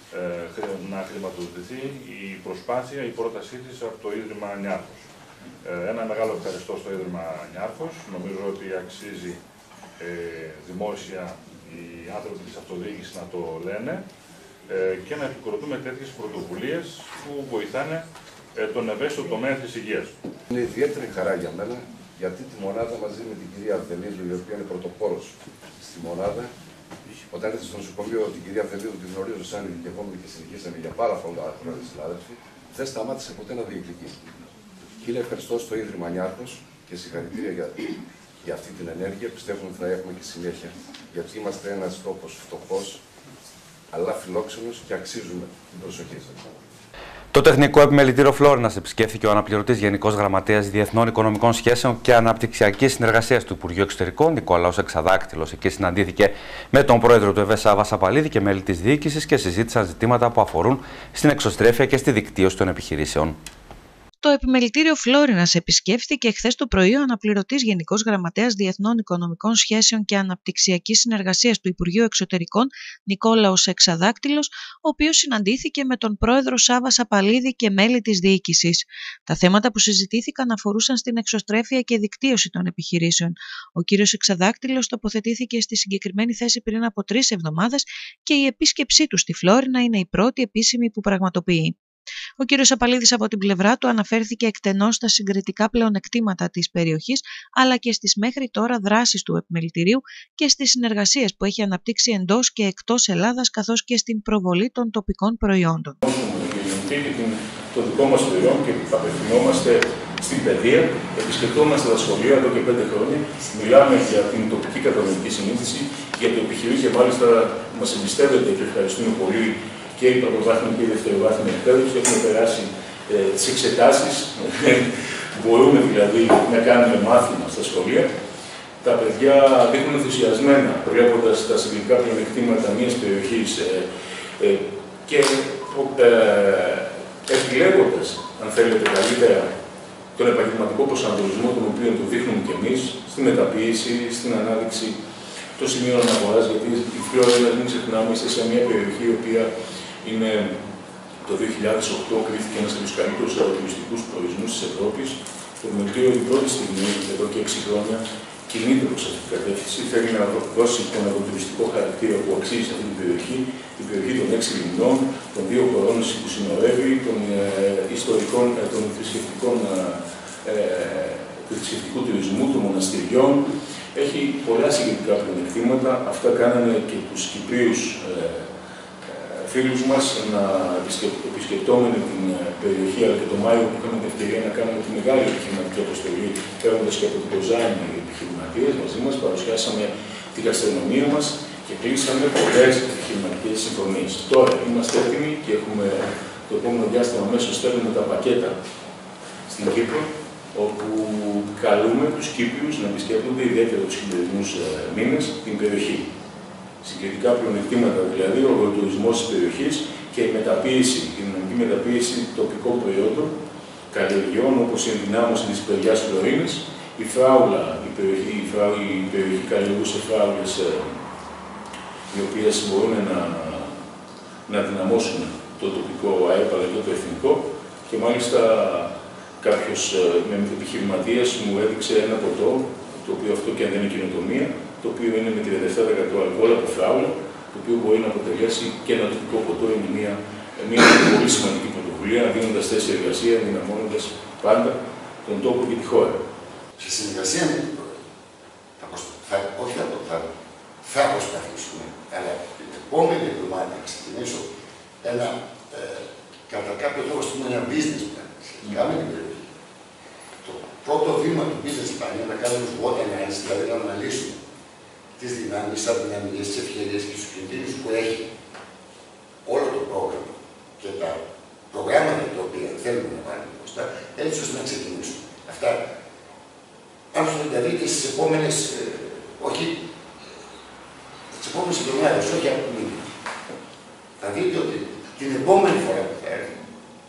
να χρηματοδοτηθεί η προσπάθεια, η πρότασή της από το Ίδρυμα Νιάρχος. Ένα μεγάλο ευχαριστώ στο Ίδρυμα Νιάρχος. Νομίζω ότι αξίζει ε, δημόσια οι άνθρωποι της αυτοδιοίκησης να το λένε ε, και να επικροτούμε τέτοιες πρωτοβουλίες που βοηθάνε ε, τον ευαίσθητο τομέα της υγείας. Είναι ιδιαίτερη χαρά για μένα, γιατί τη μονάδα μαζί με την κυρία Αρδελίδου, η οποία είναι πρωτοπόρος στη μονάδα, όταν ήρθε στο νοσοκομείο, την κυρία Αρδελίδου την γνωρίζω σαν ειδικευόμενη και συνεχίσαμε για πάρα πολλά χρόνια συνάδελφοι, δεν σταμάτησε ποτέ να διεκδικεί. Κύριε, ευχαριστώ στο Ίδρυμα Νιάρχος και συγχαρητήρια για, για αυτή την ενέργεια. Πιστεύουμε ότι θα έχουμε και συνέχεια, γιατί είμαστε ένας τόπος φτωχός, αλλά φιλόξενος και αξίζουμε την προσοχή σας. Το Τεχνικό Επιμελητήριο Φλόρινας επισκέφθηκε ο αναπληρωτής Γενικός Γραμματέας Διεθνών Οικονομικών Σχέσεων και Αναπτυξιακής Συνεργασίας του Υπουργείου Εξωτερικών, Νικόλαος Εξαδάκτυλος. Εκεί συναντήθηκε με τον πρόεδρο του ΕΒΕ Σάββα Σαπαλίδη και μέλη της διοίκησης και συζήτησαν ζητήματα που αφορούν στην εξωστρέφεια και στη δικτύωση των επιχειρήσεων. Το Επιμελητήριο Φλόρινας επισκέφθηκε χθες το πρωί ο αναπληρωτής Γενικός Γραμματέας Διεθνών Οικονομικών Σχέσεων και Αναπτυξιακής Συνεργασίας του Υπουργείου Εξωτερικών, Νικόλαος Εξαδάκτυλος, ο οποίος συναντήθηκε με τον πρόεδρο Σάββα Σαπαλίδη και μέλη της διοίκησης. Τα θέματα που συζητήθηκαν αφορούσαν στην εξωστρέφεια και δικτύωση των επιχειρήσεων. Ο κύριος Εξαδάκτυλος τοποθετήθηκε στη συγκεκριμένη θέση πριν από τρεις εβδομάδες και η επίσκεψή του στη Φλόρινα είναι η πρώτη επίσημη που πραγματοποιεί. Ο κύριος Σαπαλίδης από την πλευρά του αναφέρθηκε εκτενώς στα συγκριτικά πλεονεκτήματα της περιοχής, αλλά και στις μέχρι τώρα δράσεις του Επιμελητηρίου και στις συνεργασίες που έχει αναπτύξει εντός και εκτός Ελλάδας, καθώς και στην προβολή των τοπικών προϊόντων. Το δικό μας προϊόν και απευθυνόμαστε στην παιδεία, επισκεπτόμαστε τα σχολεία εδώ και πέντε χρόνια, μιλάμε για την τοπική κατανοητική συνείδηση, για το επιχειρήν και μάλιστα μας εμπιστεύεται και ευχαριστούμε πολύ και η πρωτοβάθμια και η δευτεροβάθμια εκπαίδευση. Έχουμε περάσει ε, τις εξετάσεις, μπορούμε δηλαδή να κάνουμε μάθημα στα σχολεία. Τα παιδιά δείχνουν ενθουσιασμένα βλέποντας τα συγκριτικά πλεονεκτήματα μιας περιοχής ε, ε, και ε, επιλέγοντας, αν θέλετε καλύτερα, τον επαγγελματικό προσανατολισμό τον οποίο το δείχνουμε και εμείς, στη μεταποίηση, στην ανάδειξη των σημείων αναφοράς, γιατί η Φλόρινα, μην ξεχνάμε, είστε σε μια περιοχή η οποία είναι το δύο χιλιάδες οκτώ κρίθηκε ένας από τους καλύτερους αεροτουριστικούς προορισμούς της Ευρώπης. Το Επιμελητήριο την πρώτη στιγμή, εδώ και έξι χρόνια, κινείται προς αυτή την κατεύθυνση. Θέλει να δώσει τον αεροτουριστικό χαρακτήρα που αξίζει σε αυτή την περιοχή, την περιοχή των έξι λιμνών, των δύο χωρών που συνορεύει, των ε, ιστορικών, ε, των θρησκευτικών, ε, του θρησκευτικού τουρισμού, των μοναστηριών. Έχει πολλά συγκεκριτικά πλεονεκτήματα. Αυτά κάνανε και τους Κυπρίους ε, φίλους μας να επισκεπτόμενοι την περιοχή, αλλά και το Μάιο που είχαμε την ευκαιρία να κάνουμε τη μεγάλη επιχειρηματική αποστολή, παίρνοντας και από την Κοζάνη οι επιχειρηματίες μαζί μας, παρουσιάσαμε τη γαστρονομία μας και κλείσαμε πολλές επιχειρηματικές συμφωνίες. Τώρα είμαστε έτοιμοι και έχουμε το επόμενο διάστημα αμέσως στέλνουμε τα πακέτα στην Κύπρο, όπου καλούμε τους Κύπριους να επισκέπτονται ιδιαίτερα τους χειμερινούς μήνες την περιοχή. Συγκριτικά πλεονεκτήματα, δηλαδή ο αγροτουρισμός της περιοχής και η μεταποίηση, η δυναμική μεταποίηση τοπικών προϊόντων, καλλιεργειών όπως η ενδυνάμωση της Περιάς Φλωρίνης, η φράουλα, η περιοχή, η φράουλα, η περιοχή καλλιεργούσε φράουλες οι οποίες μπορούν να, να δυναμώσουν το τοπικό ΑΕΠ αλλά και το εθνικό και μάλιστα κάποιος με επιχειρηματίας μου έδειξε ένα ποτό, το οποίο αυτό και αν δεν είναι καινοτομία, το οποίο είναι με τριάντα επτά τοις εκατό αλκοόλ από φράουλα, το οποίο μπορεί να αποτελέσει και ένα τοπικό ποτό, είναι μια, μια πολύ σημαντική πρωτοβουλία, δίνοντας θέση εργασία, δυναμώνοντας πάντα τον τόπο και τη χώρα. Σε συνεργασία με την Πρόεδρο, θα, όχι θα, θα, θα προσπαθήσουμε, αλλά την επόμενη εβδομάδα να ξεκινήσω ένα, ε, κατά κάποιο τρόπο, ένα business plan, σχετικά με την περιοχή. Το πρώτο βήμα του business plan είναι να κάνουμε SWOT analysis, δηλαδή να αναλύσουμε τις δυνάμεις, τις αδυναμίες, τις ευκαιρίες και τους κινδύνους που έχει όλο το πρόγραμμα και τα προγράμματα τα οποία θέλουμε να πάρουμε μπροστά, έτσι ώστε να ξεκινήσουμε. Αυτά, αν θέλετε να δείτε στις επόμενες, ε, όχι, στις επόμενες εβδομάδες, όχι από μήνες, θα δείτε ότι την επόμενη φορά που θα έρθει,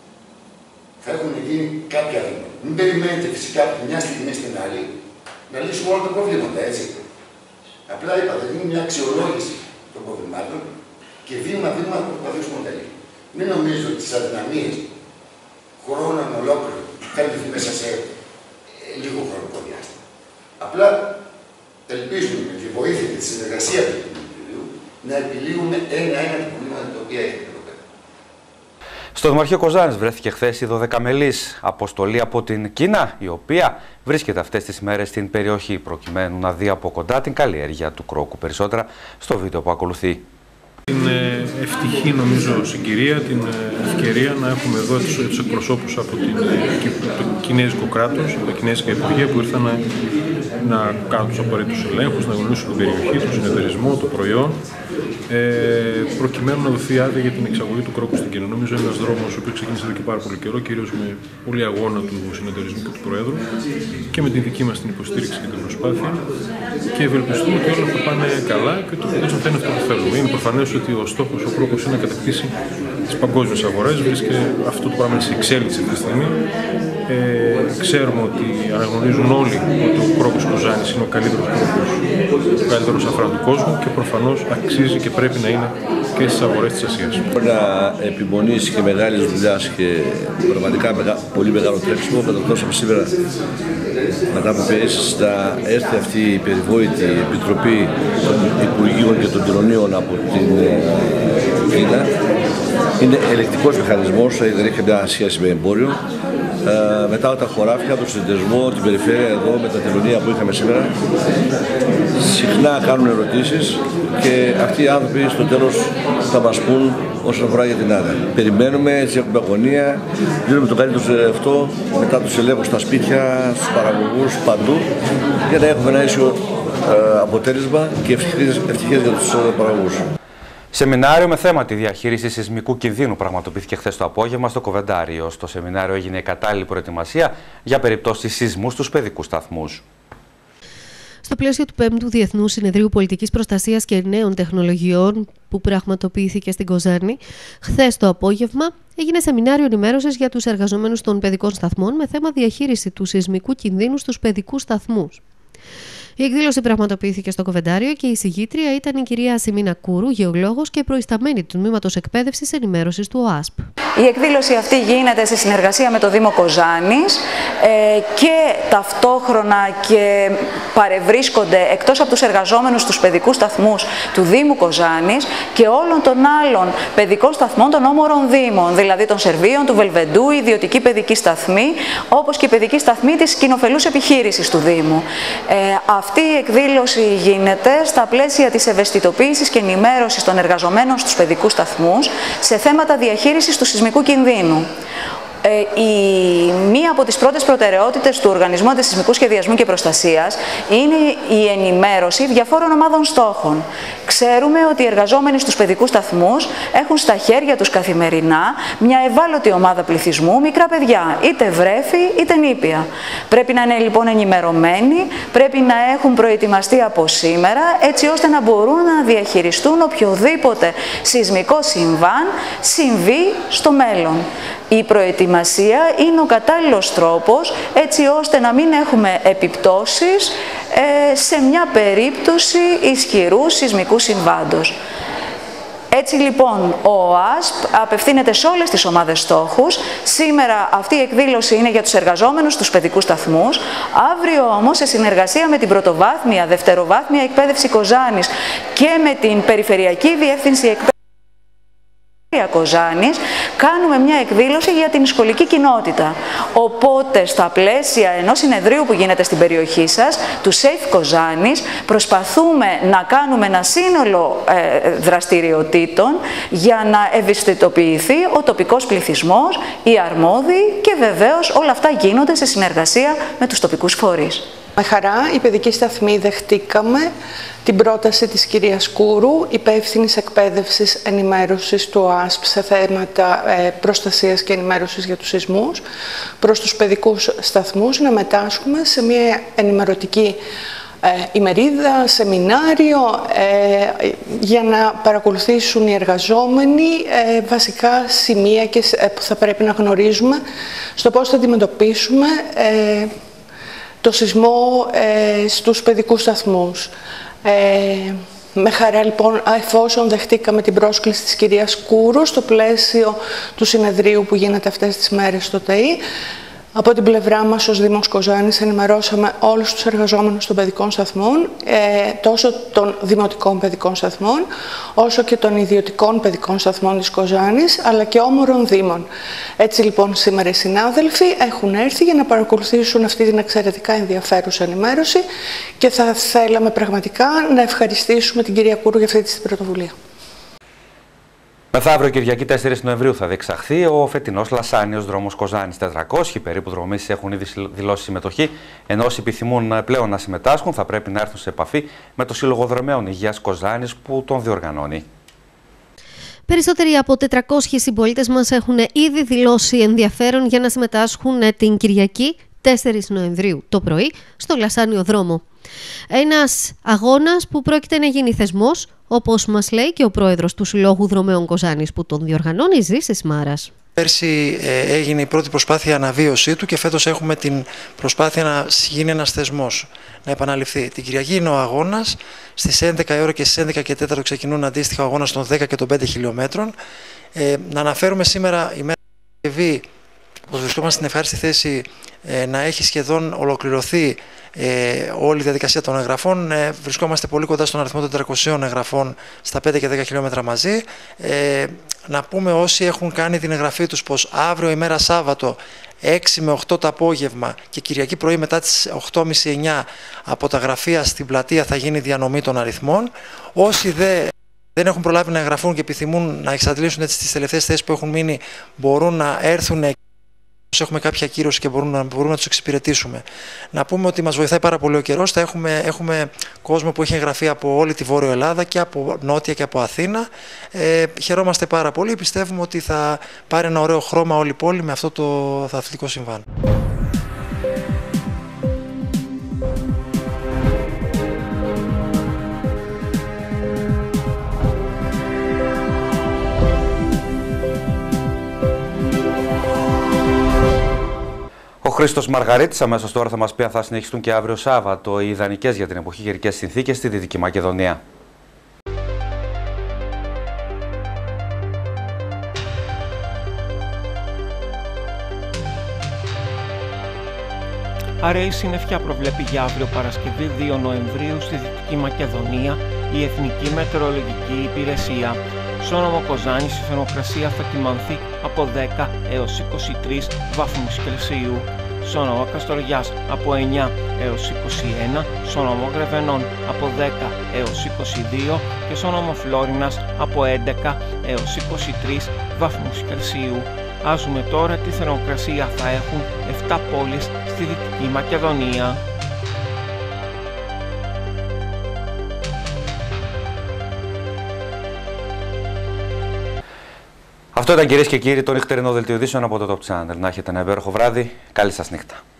θα έχουν γίνει κάποια βήματα. Μην περιμένετε φυσικά από μια στιγμή στην άλλη να λύσουμε όλα τα προβλήματα, έτσι. Απλά είπα, θα γίνει μια αξιολόγηση των προβλημάτων και βήμα-βήμα θα προσπαθήσουμε καλύτερα. Μην νομίζετε ότι τις αδυναμίες χρόνων ολόκληρων θα λυθεί μέσα σε λίγο χρονικό διάστημα. Απλά ελπίζουμε με τη βοήθεια και τη συνεργασία του Κοινοβουλίου να επιλύουμε ένα-ένα τα προβλήματα τα οποία έχετε εδώ πέρα. Στο Δημαρχείο Κοζάνης βρέθηκε χθες η δωδεκαμελής αποστολή από την Κίνα, η οποία βρίσκεται αυτές τις μέρες στην περιοχή προκειμένου να δει από κοντά την καλλιέργεια του κρόκου. Περισσότερα στο βίντεο που ακολουθεί. Την ευτυχή, νομίζω, συγκυρία, την ευκαιρία να έχουμε εδώ τους εκπροσώπους από, την, από το Κινέζικο κράτος, από τα Κινέζικα Υπουργεία που ήρθαν να, να κάνουν τους απαραίτητους ελέγχους, να γνωρίσουν την περιοχή, τον συνεταιρισμό, το προϊόν, ε, προκειμένου να δοθεί άδεια για την εξαγωγή του κρόκου στην Κίνα. Νομίζω είναι ένας δρόμος που ξεκίνησε εδώ και πάρα πολύ καιρό, κυρίως με πολύ αγώνα του συνεταιρισμού και του Προέδρου και με την δική μας την υποστήριξη και την προσπάθεια. Και ευελπιστούμε ότι όλα θα πάνε καλά και το θα είναι αυτό που θέλουμε. Είναι προφανές ότι ο στόχος ο κρόκος είναι να κατακτήσει τις παγκόσμιες αγορές. Βρίσκεται αυτό το πράγμα σε εξέλιξη αυτή τη στιγμή. Ε, ξέρουμε ότι αναγνωρίζουν όλοι ότι ο κρόκος Κοζάνης είναι ο καλύτερος κρόκος, ο καλύτερος σαφράν του κόσμου και προφανώς αξίζει και πρέπει να είναι και στις αγορές της Ασίας. Ένα επιμονής και μεγάλης δουλειάς και πραγματικά μεγα, πολύ μεγάλο τρέξιμο κατορθώσαμε σήμερα μετά από πιέσεις να έρθει αυτή η περιβόητη επιτροπή των Υπουργείων και των Τελωνίων από την Κίνα. Είναι ελεκτικός μηχανισμός, δεν έχει καμιά σχέση με εμπόριο. Ε, μετά τα χωράφια, τον συνδεσμό, την περιφέρεια εδώ με τα τελωνία που είχαμε σήμερα, συχνά κάνουν ερωτήσεις και αυτοί οι άνθρωποι στο τέλος θα μας πούν όσον αφορά για την άδεια. Περιμένουμε, έτσι έχουμε αγωνία, δίνουμε τον καλύτερο αυτό μετά τους ελέγχους στα σπίτια, στους παραγωγούς, παντού, για να έχουμε ένα ίσιο ε, αποτέλεσμα και ευτυχίες για τους παραγωγούς. Σεμινάριο με θέμα τη διαχείριση σεισμικού κινδύνου πραγματοποιήθηκε χθες το απόγευμα στο Κοβεντάριο. Στο σεμινάριο έγινε η κατάλληλη προετοιμασία για περιπτώσεις σεισμού στους παιδικούς σταθμούς. Στο πλαίσιο του πέμπτου Διεθνούς Συνεδρίου Πολιτικής Προστασίας και Νέων Τεχνολογιών, που πραγματοποιήθηκε στην Κοζάνη, χθες το απόγευμα έγινε σεμινάριο ενημέρωσης για τους εργαζομένους των παιδικών σταθμών με θέμα διαχείριση του σεισμικού κινδύνου στους παιδικούς σταθμούς. Η εκδήλωση πραγματοποιήθηκε στο Κοβεντάριο και η εισηγήτρια ήταν η κυρία Σιμίνα Κούρου, γεωλόγος και προϊσταμένη του Τμήματος Εκπαίδευσης Ενημέρωσης του ΟΑΣΠ. Η εκδήλωση αυτή γίνεται σε συνεργασία με το Δήμο Κοζάνης ε, και ταυτόχρονα και παρευρίσκονται εκτός από τους εργαζόμενους στους παιδικούς σταθμούς του Δήμου Κοζάνης και όλων των άλλων παιδικών σταθμών των όμορων δήμων, δηλαδή των Σερβίων, του Βελβεντού, ιδιωτική παιδική σταθμή, όπως και η παιδική σταθμή της κοινοφελούς επιχείρησης του Δήμου. Ε, Αυτή η εκδήλωση γίνεται στα πλαίσια της ευαισθητοποίησης και ενημέρωσης των εργαζομένων στους παιδικούς σταθμούς σε θέματα διαχείρισης του σεισμικού κινδύνου. Ε, η, μία από τις πρώτες προτεραιότητες του Οργανισμού Αντισεισμικού Σχεδιασμού και Προστασίας είναι η ενημέρωση διαφόρων ομάδων στόχων. Ξέρουμε ότι οι εργαζόμενοι στους παιδικούς σταθμούς έχουν στα χέρια τους καθημερινά μια ευάλωτη ομάδα πληθυσμού, μικρά παιδιά, είτε βρέφη είτε νήπια. Πρέπει να είναι λοιπόν ενημερωμένοι, πρέπει να έχουν προετοιμαστεί από σήμερα, έτσι ώστε να μπορούν να διαχειριστούν οποιοδήποτε σεισμικό συμβάν συμβεί στο μέλλον. Η προετοιμασία είναι ο κατάλληλος τρόπος έτσι ώστε να μην έχουμε επιπτώσεις ε, σε μια περίπτωση ισχυρού σεισμικού συμβάντος. Έτσι λοιπόν ο ΟΑΣΠ απευθύνεται σε όλες τις ομάδες στόχους. Σήμερα αυτή η εκδήλωση είναι για τους εργαζόμενους στους παιδικούς σταθμούς. Αύριο όμως σε συνεργασία με την πρωτοβάθμια, δευτεροβάθμια εκπαίδευση Κοζάνης και με την Περιφερειακή Διεύθυνση Εκπαίδευσης Κοζάνης, κάνουμε μια εκδήλωση για την σχολική κοινότητα. Οπότε στα πλαίσια ενός συνεδρίου που γίνεται στην περιοχή σας, του Safe Κοζάνης, προσπαθούμε να κάνουμε ένα σύνολο ε, δραστηριοτήτων για να ευαισθητοποιηθεί ο τοπικός πληθυσμός, οι αρμόδιοι και βεβαίως όλα αυτά γίνονται σε συνεργασία με τους τοπικούς φορείς. Με χαρά, οι παιδικοί σταθμοί δεχτήκαμε την πρόταση της κυρίας Κούρου, υπεύθυνης εκπαίδευσης ενημέρωσης του ΟΑΣΠ σε θέματα προστασίας και ενημέρωσης για τους σεισμούς, προς τους παιδικούς σταθμούς να μετάσχουμε σε μια ενημερωτική ε, ημερίδα, σεμινάριο, ε, για να παρακολουθήσουν οι εργαζόμενοι ε, βασικά σημεία και, ε, που θα πρέπει να γνωρίζουμε στο πώς θα αντιμετωπίσουμε ε, το σεισμό ε, στους παιδικούς σταθμούς. Ε, Με χαρά λοιπόν, εφόσον δεχτήκαμε την πρόσκληση της κυρίας Κούρου στο πλαίσιο του συνεδρίου που γίνεται αυτές τις μέρες στο ΤΕΙ, από την πλευρά μας ως Δήμος Κοζάνης ενημερώσαμε όλους τους εργαζόμενους των παιδικών σταθμών, ε, τόσο των δημοτικών παιδικών σταθμών, όσο και των ιδιωτικών παιδικών σταθμών της Κοζάνης, αλλά και όμορων δήμων. Έτσι λοιπόν σήμερα οι συνάδελφοι έχουν έρθει για να παρακολουθήσουν αυτή την εξαιρετικά ενδιαφέρουσα ενημέρωση και θα θέλαμε πραγματικά να ευχαριστήσουμε την κυρία Κούρου για αυτή την πρωτοβουλία. Μεθαύριο Κυριακή τέσσερις Νοεμβρίου θα διεξαχθεί ο φετινός Λασάνιος Δρόμος Κοζάνης. τετρακόσιοι περίπου δρομείς έχουν ήδη δηλώσει συμμετοχή, ενώ όσοι επιθυμούν πλέον να συμμετάσχουν θα πρέπει να έρθουν σε επαφή με το Σύλλογο Δρομέων Υγείας Κοζάνης που τον διοργανώνει. Περισσότεροι από τετρακόσιοι συμπολίτες μας έχουν ήδη δηλώσει ενδιαφέρον για να συμμετάσχουν την Κυριακή τέσσερις Νοεμβρίου το πρωί στο Λασάνιο Δρόμο. Ένας αγώνας που πρόκειται να γίνει θεσμός, όπως μας λέει και ο πρόεδρος του Συλλόγου Δρομέων Κοζάνης που τον διοργανώνει, Ζήσης Μάρας. Πέρσι ε, έγινε η πρώτη προσπάθεια αναβίωσή του και φέτος έχουμε την προσπάθεια να γίνει ένας θεσμός, να επαναληφθεί. Την Κυριακή είναι ο αγώνας, στις έντεκα η ώρα και στις έντεκα και τέσσερα ξεκινούν αντίστοιχα ο αγώνας των δέκα και των πέντε χιλιόμετρων. Ε, να αναφέρουμε σήμερα η μέρα Παρασκευή, πως βρισκόμαστε στην ευχάριστη θέση ε, να έχει σχεδόν ολοκληρωθεί ε, όλη η διαδικασία των εγγραφών. Ε, βρισκόμαστε πολύ κοντά στον αριθμό των τετρακοσίων εγγραφών στα πέντε και δέκα χιλιόμετρα μαζί. Ε, να πούμε όσοι έχουν κάνει την εγγραφή τους πως αύριο ημέρα Σάββατο έξι με οκτώ το απόγευμα και Κυριακή πρωί μετά τις οκτώ και μισή εννιά από τα γραφεία στην πλατεία θα γίνει διανομή των αριθμών. Όσοι δε δεν έχουν προλάβει να εγγραφούν και επιθυμούν να εξαντλήσουν έτσι τις τελευταίες θέσεις που έχουν μείνει, μπορούν να έρθουν. Έχουμε κάποια κύρωση και μπορούμε να, μπορούμε να τους εξυπηρετήσουμε. Να πούμε ότι μας βοηθάει πάρα πολύ ο καιρός. Θα έχουμε, έχουμε κόσμο που έχει εγγραφεί από όλη τη Βόρειο Ελλάδα και από Νότια και από Αθήνα. Ε, χαιρόμαστε πάρα πολύ. Πιστεύουμε ότι θα πάρει ένα ωραίο χρώμα όλη η πόλη με αυτό το αθλητικό συμβάν. Ο Χρήστος Μαργαρίτης αμέσως τώρα θα μας πει αν θα συνεχιστούν και αύριο Σάββατο οι ιδανικές για την εποχή καιρικές συνθήκες στη Δυτική Μακεδονία. Αραιή συννεφιά προβλέπει για αύριο Παρασκευή δύο Νοεμβρίου στη Δυτική Μακεδονία η Εθνική Μετεωρολογική Υπηρεσία. Στο Νόμο Κοζάνης η θερμοκρασία θα κυμανθεί από δέκα έως είκοσι τρεις βαθμούς Κελσίου. Στο Νόμο Καστοριάς από εννιά έως είκοσι ένα, στο Νόμο Γρεβενών από δέκα έως είκοσι δύο και στο Νόμο Φλόρινας από έντεκα έως είκοσι τρεις βαθμούς Κελσίου. Ας δούμε τώρα τι θερμοκρασία θα έχουν επτά πόλεις στη Δυτική Μακεδονία. Αυτό ήταν, κυρίες και κύριοι, το νυχτερινό δελτίο ειδήσεων από το Top Channel. Να έχετε ένα υπέροχο βράδυ. Καλή σας νύχτα.